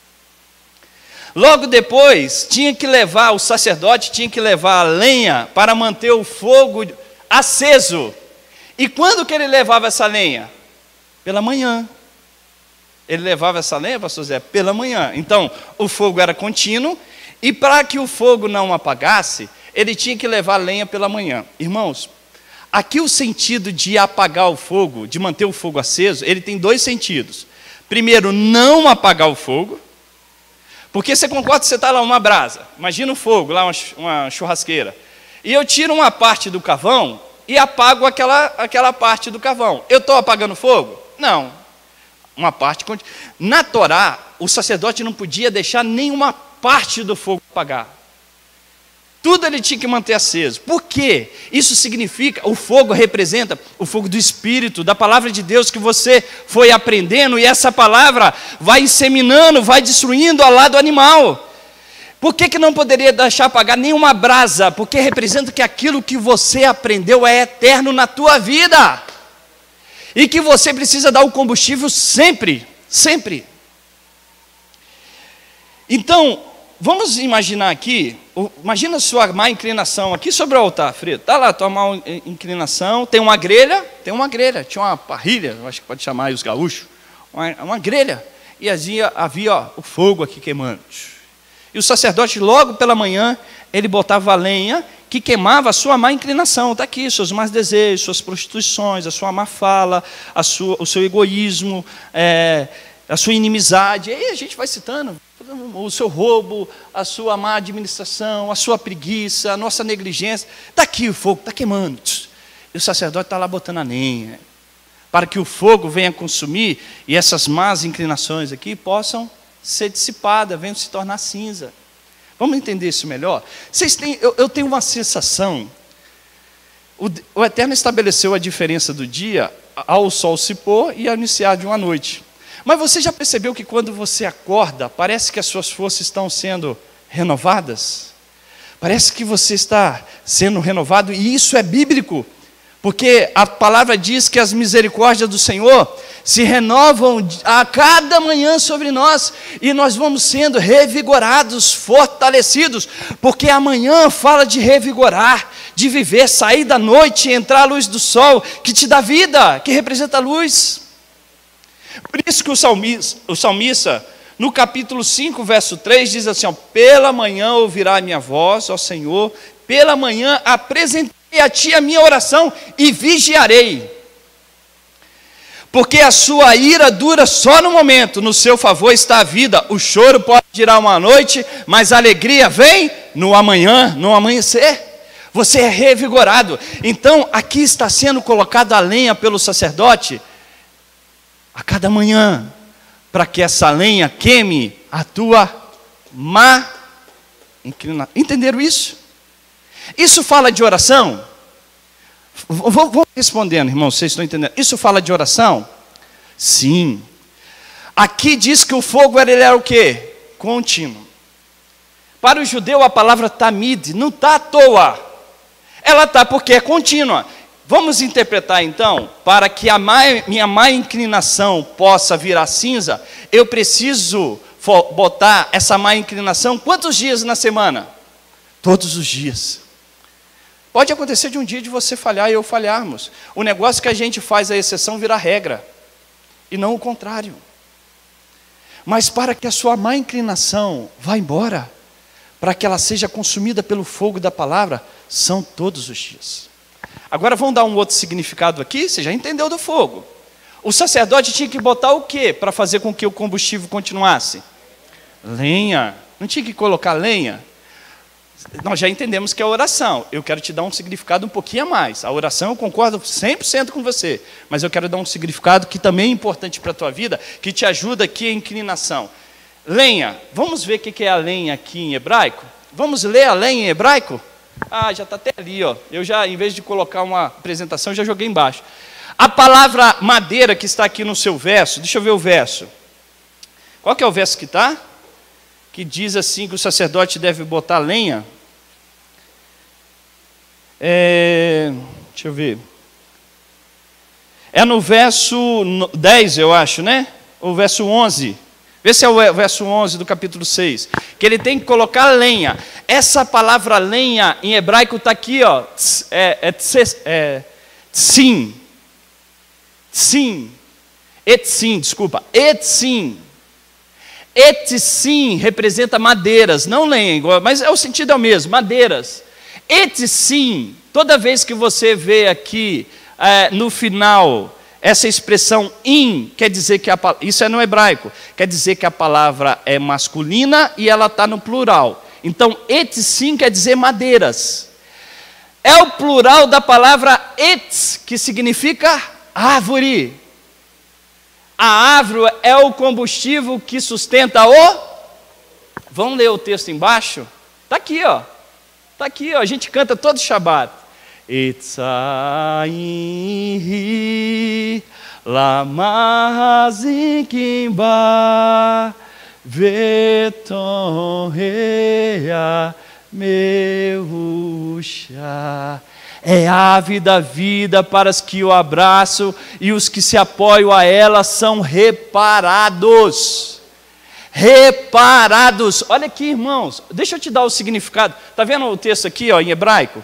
Logo depois, tinha que levar, o sacerdote tinha que levar a lenha para manter o fogo aceso. E quando que ele levava essa lenha? Pela manhã. Ele levava essa lenha, pastor Zé, pela manhã. Então, o fogo era contínuo, e para que o fogo não apagasse, ele tinha que levar lenha pela manhã. Irmãos, aqui o sentido de apagar o fogo, de manter o fogo aceso, ele tem dois sentidos. Primeiro, não apagar o fogo, porque você concorda que você está lá uma brasa, imagina o fogo, lá uma, uma churrasqueira, e eu tiro uma parte do carvão e apago aquela, aquela parte do carvão. Eu estou apagando o fogo? Não. Uma parte. Na Torá, o sacerdote não podia deixar nenhuma parte do fogo apagar. Tudo ele tinha que manter aceso. Por quê? Isso significa, o fogo representa o fogo do Espírito, da palavra de Deus que você foi aprendendo, e essa palavra vai inseminando, vai destruindo ao lado animal. Por que que não poderia deixar apagar nenhuma brasa? Porque representa que aquilo que você aprendeu é eterno na tua vida. E que você precisa dar o combustível sempre, sempre. Então, vamos imaginar aqui, imagina a sua má inclinação aqui sobre o altar, Fredo. Está lá a tua má inclinação, tem uma grelha, tem uma grelha, tinha uma parrilha, acho que pode chamar aí os gaúchos, uma, uma grelha, e havia, havia ó, o fogo aqui queimando. E o sacerdote, logo pela manhã, ele botava a lenha que queimava a sua má inclinação. Está aqui, seus más desejos, suas prostituições, a sua má fala, a sua, o seu egoísmo, é, a sua inimizade. E aí a gente vai citando o seu roubo, a sua má administração, a sua preguiça, a nossa negligência. Está aqui o fogo, está queimando. E o sacerdote está lá botando a lenha, para que o fogo venha consumir e essas más inclinações aqui possam ser dissipadas, venham se tornar cinza. Vamos entender isso melhor? Vocês têm, eu, eu tenho uma sensação, o, o Eterno estabeleceu a diferença do dia ao sol se pôr e ao iniciar de uma noite. Mas você já percebeu que quando você acorda, parece que as suas forças estão sendo renovadas? Parece que você está sendo renovado, e isso é bíblico, porque a palavra diz que as misericórdias do Senhor se renovam a cada manhã sobre nós, e nós vamos sendo revigorados, fortalecidos, porque amanhã fala de revigorar, de viver, sair da noite e entrar à luz do sol, que te dá vida, que representa a luz. Por isso que o salmista, o salmista, no capítulo cinco, verso três, diz assim, ó, pela manhã ouvirá a minha voz, ó Senhor, pela manhã apresentarei a Ti a minha oração e vigiarei. Porque a sua ira dura só no momento, no seu favor está a vida. O choro pode durar uma noite, mas a alegria vem no amanhã, no amanhecer. Você é revigorado. Então, aqui está sendo colocada a lenha pelo sacerdote a cada manhã, para que essa lenha queime a tua má inclinação. Entenderam isso? Isso fala de oração? Vou, vou respondendo, irmãos, vocês estão entendendo. Isso fala de oração? Sim. Aqui diz que o fogo ele era o quê? Contínuo. Para o judeu a palavra tamid não está à toa. Ela está porque é contínua. Vamos interpretar então, para que a má, minha má inclinação possa virar cinza, eu preciso botar essa má inclinação quantos dias na semana? Todos os dias. Pode acontecer de um dia de você falhar e eu falharmos. O negócio que a gente faz a exceção virar regra, e não o contrário. Mas para que a sua má inclinação vá embora, para que ela seja consumida pelo fogo da palavra, são todos os dias. Agora vamos dar um outro significado aqui, você já entendeu do fogo. O sacerdote tinha que botar o quê para fazer com que o combustível continuasse? Lenha. Não tinha que colocar lenha? Nós já entendemos que é a oração. Eu quero te dar um significado um pouquinho a mais. A oração eu concordo cem por cento com você, mas eu quero dar um significado que também é importante para a tua vida, que te ajuda aqui a inclinação. Lenha. Vamos ver o que é a lenha aqui em hebraico? Vamos ler a lenha em hebraico? Ah, já está até ali, ó. Eu já, em vez de colocar uma apresentação, já joguei embaixo. A palavra madeira que está aqui no seu verso, deixa eu ver o verso. Qual que é o verso que está? Que diz assim que o sacerdote deve botar lenha. É, deixa eu ver. É no verso dez, eu acho, né? Ou verso onze. Vê se é o verso onze do capítulo seis. Que ele tem que colocar lenha. Essa palavra lenha em hebraico está aqui, ó. É, é, é tsim. Tsim. Etzim, desculpa. Etzim. Etzim representa madeiras, não lenha, mas é o sentido é o mesmo, madeiras. Etzim, toda vez que você vê aqui é, no final essa expressão in, quer dizer que a, isso é no hebraico, quer dizer que a palavra é masculina e ela está no plural. Então etzim quer dizer madeiras. É o plural da palavra etz, que significa árvore. A árvore é o combustível que sustenta o... Vamos ler o texto embaixo? Está aqui, ó. Está aqui, ó. A gente canta todo Shabat. Etzai lama zikimba veton rea meusha. É a ave da vida para os que o abraçam e os que se apoiam a ela são reparados. Reparados. Olha aqui, irmãos. Deixa eu te dar o significado. Está vendo o texto aqui, ó, em hebraico?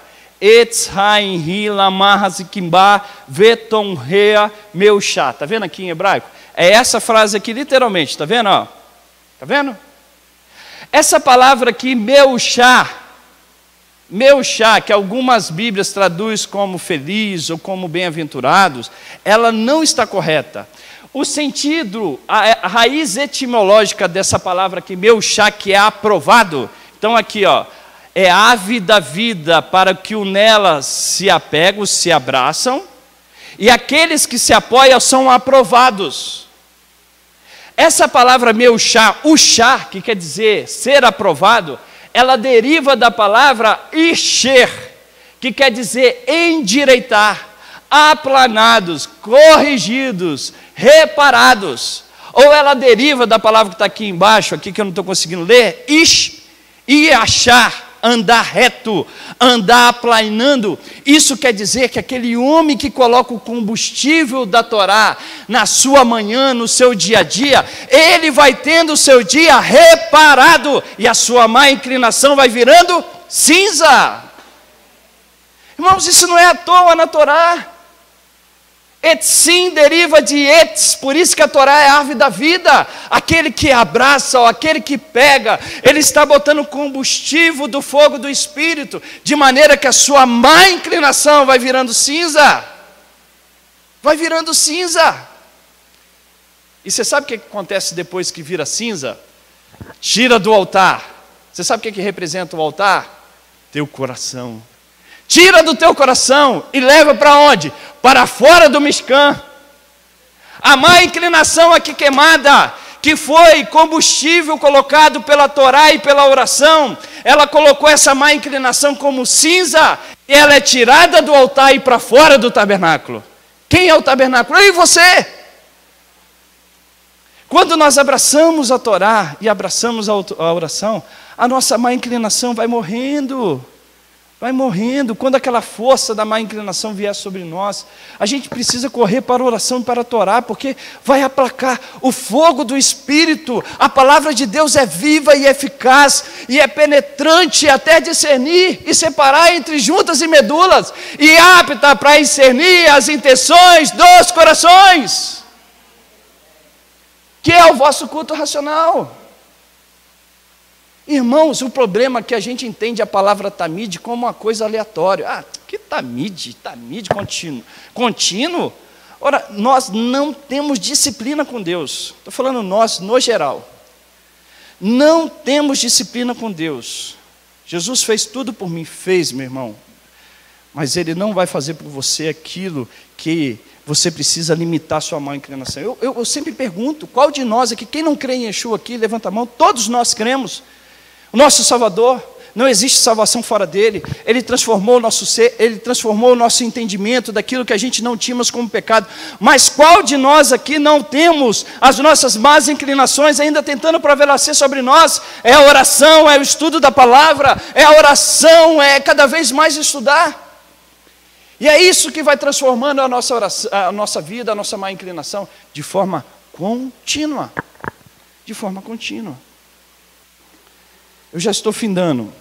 Está vendo aqui em hebraico? É essa frase aqui, literalmente. Está vendo? Está vendo? Essa palavra aqui, meushá. Meushá, que algumas Bíblias traduz como feliz ou como bem-aventurados, ela não está correta. O sentido, a, a raiz etimológica dessa palavra aqui, meushá, que é aprovado, então aqui, ó, é ave da vida para que o nela se apegam, se abraçam, e aqueles que se apoiam são aprovados. Essa palavra meushá, ushá, que quer dizer ser aprovado, ela deriva da palavra isher, que quer dizer endireitar, aplanados, corrigidos, reparados. Ou ela deriva da palavra que está aqui embaixo, aqui que eu não estou conseguindo ler, ish, e achar, andar reto, andar aplanando. Isso quer dizer que aquele homem que coloca o combustível da Torá na sua manhã, no seu dia a dia, ele vai tendo o seu dia reparado e a sua má inclinação vai virando cinza. Irmãos, isso não é à toa na Torá. Etzim deriva de etz, por isso que a Torá é a árvore da vida. Aquele que abraça, ou aquele que pega, ele está botando combustível do fogo do Espírito, de maneira que a sua má inclinação vai virando cinza. Vai virando cinza. E você sabe o que acontece depois que vira cinza? Tira do altar. Você sabe o que, que representa o altar? Teu coração. Tira do teu coração e leva para onde? Para fora do Mishkan. A má inclinação aqui queimada, que foi combustível colocado pela Torá e pela oração, ela colocou essa má inclinação como cinza, e ela é tirada do altar e para fora do tabernáculo. Quem é o tabernáculo? Eu e você. Quando nós abraçamos a Torá e abraçamos a oração, a nossa má inclinação vai morrendo. Vai morrendo. Quando aquela força da má inclinação vier sobre nós, a gente precisa correr para a oração e para a Torá, porque vai aplacar o fogo do Espírito. A palavra de Deus é viva e eficaz, e é penetrante até discernir e separar entre juntas e medulas, e apta para discernir as intenções dos corações, que é o vosso culto racional. Irmãos, o problema é que a gente entende a palavra tamid como uma coisa aleatória. Ah, que tamid? Tamid contínuo. Contínuo? Ora, nós não temos disciplina com Deus. Estou falando nós, no geral. Não temos disciplina com Deus. Jesus fez tudo por mim, fez, meu irmão. Mas Ele não vai fazer por você aquilo que você precisa limitar a sua má inclinação. Eu, eu, eu sempre pergunto, qual de nós aqui, quem não crê em Yeshua aqui, levanta a mão, todos nós cremos. O nosso Salvador, não existe salvação fora dele. Ele transformou o nosso ser, ele transformou o nosso entendimento daquilo que a gente não tínhamos como pecado. Mas qual de nós aqui não temos as nossas más inclinações ainda tentando prevalecer sobre nós? É a oração, é o estudo da palavra, é a oração, é cada vez mais estudar. E é isso que vai transformando a nossa, oração, a nossa vida, a nossa má inclinação, de forma contínua. De forma contínua. Eu já estou findando.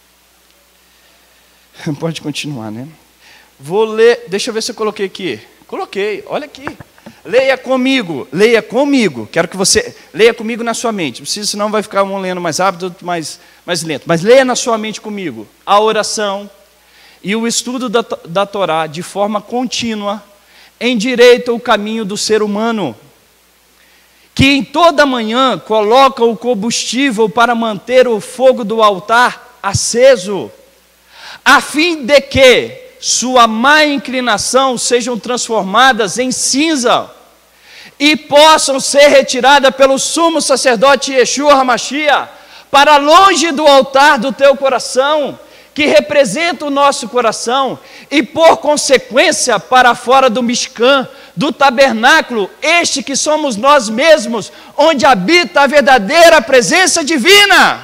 Pode continuar, né? Vou ler, deixa eu ver se eu coloquei aqui. Coloquei, olha aqui. Leia comigo, leia comigo. Quero que você leia comigo na sua mente. Precisa, senão vai ficar um lendo mais rápido, outro mais, mais lento. Mas leia na sua mente comigo. A oração e o estudo da, da Torá de forma contínua endireita o caminho do ser humano, que em toda manhã coloca o combustível para manter o fogo do altar aceso, a fim de que sua má inclinação sejam transformadas em cinza e possam ser retiradas pelo sumo sacerdote Yeshua HaMashiach para longe do altar do teu coração, que representa o nosso coração, e por consequência para fora do Mishkan, do tabernáculo, este que somos nós mesmos, onde habita a verdadeira presença divina.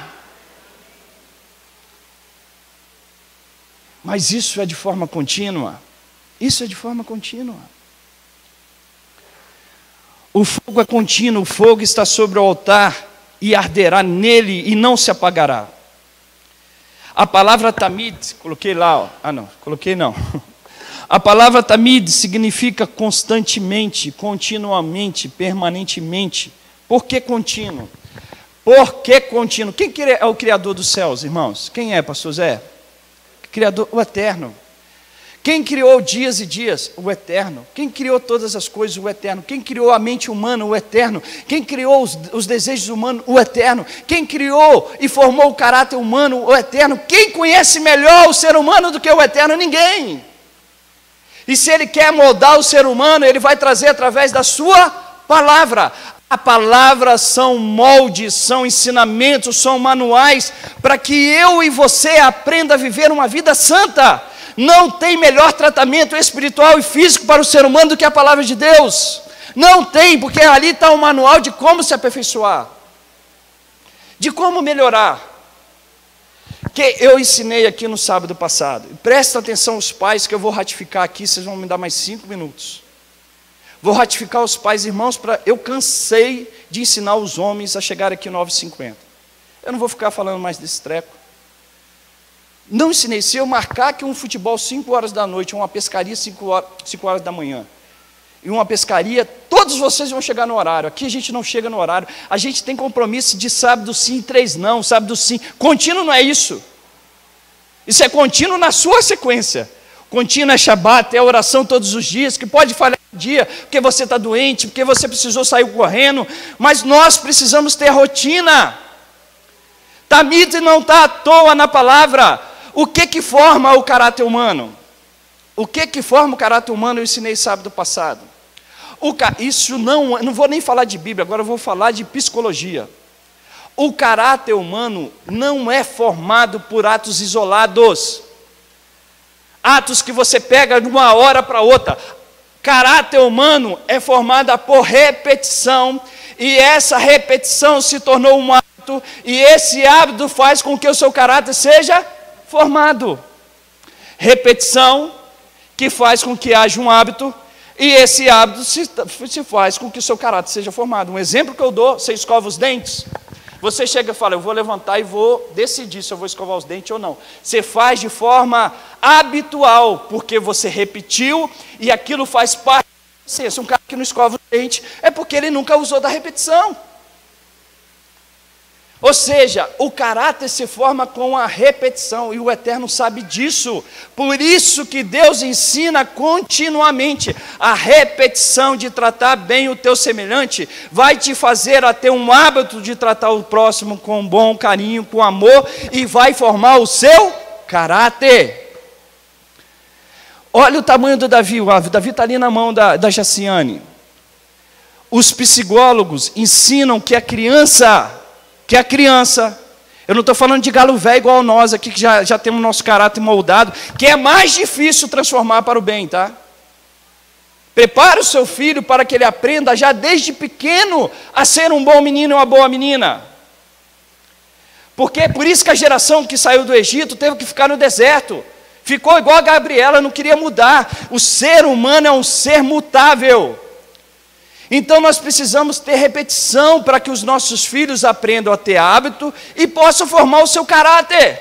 Mas isso é de forma contínua. Isso é de forma contínua. O fogo é contínuo, o fogo está sobre o altar e arderá nele e não se apagará. A palavra tamid, coloquei lá, ó. ah não, coloquei não. A palavra tamid significa constantemente, continuamente, permanentemente. Por que contínuo? Por que contínuo? Quem é o Criador dos céus, irmãos? Quem é, pastor Zé? Criador, o Eterno. Quem criou dias e dias? O Eterno. Quem criou todas as coisas? O Eterno. Quem criou a mente humana? O Eterno. Quem criou os, os desejos humanos? O Eterno. Quem criou e formou o caráter humano? O Eterno. Quem conhece melhor o ser humano do que o Eterno? Ninguém. E se Ele quer moldar o ser humano, Ele vai trazer através da sua palavra. A palavra são moldes, são ensinamentos, são manuais, para que eu e você aprenda a viver uma vida santa. Não tem melhor tratamento espiritual e físico para o ser humano do que a palavra de Deus. Não tem, porque ali está um manual de como se aperfeiçoar, de como melhorar. Que eu ensinei aqui no sábado passado. Presta atenção os pais, que eu vou ratificar aqui, vocês vão me dar mais cinco minutos. Vou ratificar os pais e irmãos, para eu cansei de ensinar os homens a chegar aqui nove e cinquenta. Eu não vou ficar falando mais desse treco. Não ensinei. Se eu marcar que um futebol cinco horas da noite, uma pescaria cinco horas, cinco horas da manhã, em uma pescaria, todos vocês vão chegar no horário. Aqui a gente não chega no horário. A gente tem compromisso de sábado sim, três não, sábado sim. Contínuo não é isso. Isso é contínuo na sua sequência. Contínuo é Shabat, é oração todos os dias, que pode falhar um dia, porque você está doente, porque você precisou sair correndo, mas nós precisamos ter rotina. Tamid não está à toa na palavra. O que que forma o caráter humano? O que que forma o caráter humano? Eu ensinei sábado passado. O ca... Isso não, não vou nem falar de Bíblia, agora eu vou falar de psicologia. O caráter humano não é formado por atos isolados. Atos que você pega de uma hora para outra. Caráter humano é formado por repetição, e essa repetição se tornou um hábito, e esse hábito faz com que o seu caráter seja formado. Repetição que faz com que haja um hábito, e esse hábito se, se faz com que o seu caráter seja formado. Um exemplo que eu dou: você escova os dentes. Você chega e fala, eu vou levantar e vou decidir se eu vou escovar os dentes ou não. Você faz de forma habitual, porque você repetiu, e aquilo faz parte de você. Se um cara que não escova os dentes, é porque ele nunca usou da repetição. Ou seja, o caráter se forma com a repetição, e o Eterno sabe disso. Por isso que Deus ensina continuamente. A repetição de tratar bem o teu semelhante vai te fazer a ter um hábito de tratar o próximo com bom carinho, com amor, e vai formar o seu caráter. Olha o tamanho do Davi. O Davi está ali na mão da, da Jaciane. Os psicólogos ensinam que a criança... que a criança, eu não estou falando de galo velho igual nós aqui, que já, já temos nosso caráter moldado, que é mais difícil transformar para o bem, tá? Prepare o seu filho para que ele aprenda já desde pequeno a ser um bom menino e uma boa menina. Porque é por isso que a geração que saiu do Egito teve que ficar no deserto. Ficou igual a Gabriela, não queria mudar. O ser humano é um ser mutável. Então nós precisamos ter repetição para que os nossos filhos aprendam a ter hábito e possam formar o seu caráter.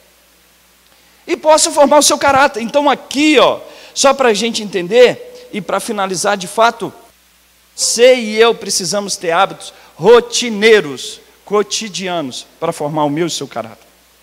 E possam formar o seu caráter. Então aqui, ó, só para a gente entender e para finalizar de fato, você e eu precisamos ter hábitos rotineiros, cotidianos, para formar o meu e o seu caráter.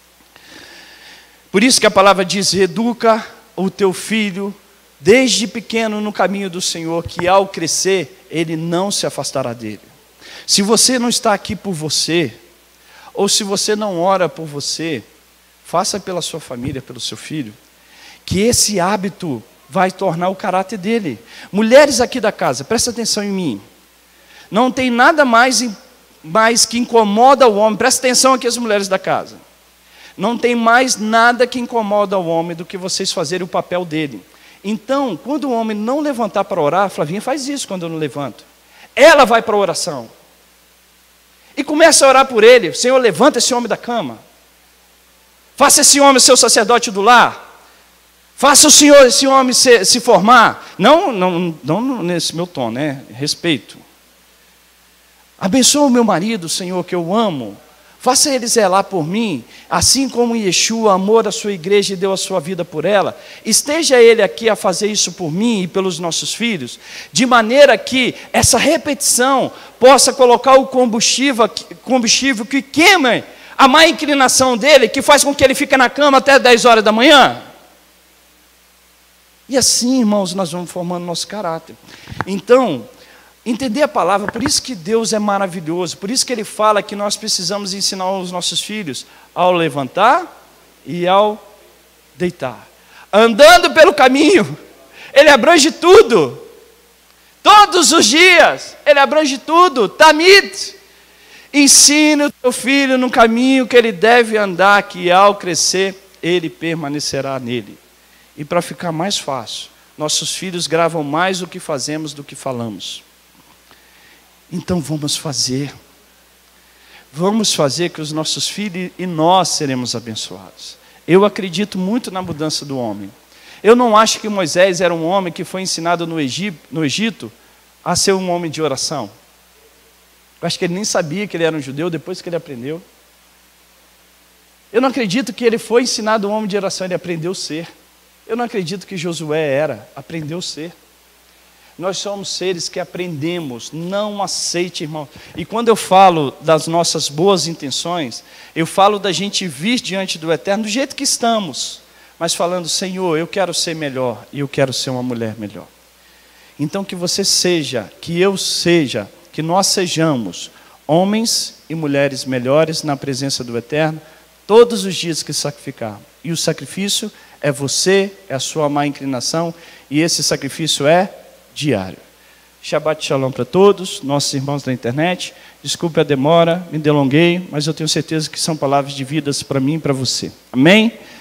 Por isso que a palavra diz, educa o teu filho desde pequeno no caminho do Senhor, que ao crescer, ele não se afastará dele. Se você não está aqui por você, ou se você não ora por você, faça pela sua família, pelo seu filho, que esse hábito vai tornar o caráter dele. Mulheres aqui da casa, presta atenção em mim. Não tem nada mais, mais que incomoda o homem, presta atenção aqui as mulheres da casa. Não tem mais nada que incomoda o homem do que vocês fazerem o papel dele. Então, quando o homem não levantar para orar, a Flavinha faz isso quando eu não levanto. Ela vai para a oração. E começa a orar por ele. Senhor, levanta esse homem da cama. Faça esse homem seu sacerdote do lar. Faça o Senhor, esse homem se, se formar. Não, não, não nesse meu tom, né? Respeito. Abençoa o meu marido, Senhor, que eu amo. Faça ele zelar por mim, assim como Yeshua amou a sua igreja e deu a sua vida por ela. Esteja ele aqui a fazer isso por mim e pelos nossos filhos, de maneira que essa repetição possa colocar o combustível, combustível que queima a má inclinação dele, que faz com que ele fique na cama até dez horas da manhã. E assim, irmãos, nós vamos formando nosso caráter. Então, entender a palavra, por isso que Deus é maravilhoso, por isso que Ele fala que nós precisamos ensinar os nossos filhos ao levantar e ao deitar. Andando pelo caminho, Ele abrange tudo. Todos os dias, Ele abrange tudo. Tamid, ensine o teu filho no caminho que ele deve andar, que ao crescer, ele permanecerá nele. E para ficar mais fácil, nossos filhos gravam mais o que fazemos do que falamos. Então vamos fazer, vamos fazer que os nossos filhos e nós seremos abençoados. Eu acredito muito na mudança do homem. Eu não acho que Moisés era um homem que foi ensinado no Egito, no Egito a ser um homem de oração. Eu acho que ele nem sabia que ele era um judeu depois que ele aprendeu. Eu não acredito que ele foi ensinado um homem de oração, ele aprendeu a ser. Eu não acredito que Josué era, aprendeu a ser. Nós somos seres que aprendemos, não aceite, irmão. E quando eu falo das nossas boas intenções, eu falo da gente vir diante do Eterno do jeito que estamos, mas falando, Senhor, eu quero ser melhor e eu quero ser uma mulher melhor. Então que você seja, que eu seja, que nós sejamos homens e mulheres melhores na presença do Eterno, todos os dias que sacrificar. E o sacrifício é você, é a sua má inclinação, e esse sacrifício é diário. Shabbat Shalom para todos, nossos irmãos da internet. Desculpe a demora, me delonguei, mas eu tenho certeza que são palavras de vidas para mim e para você. Amém?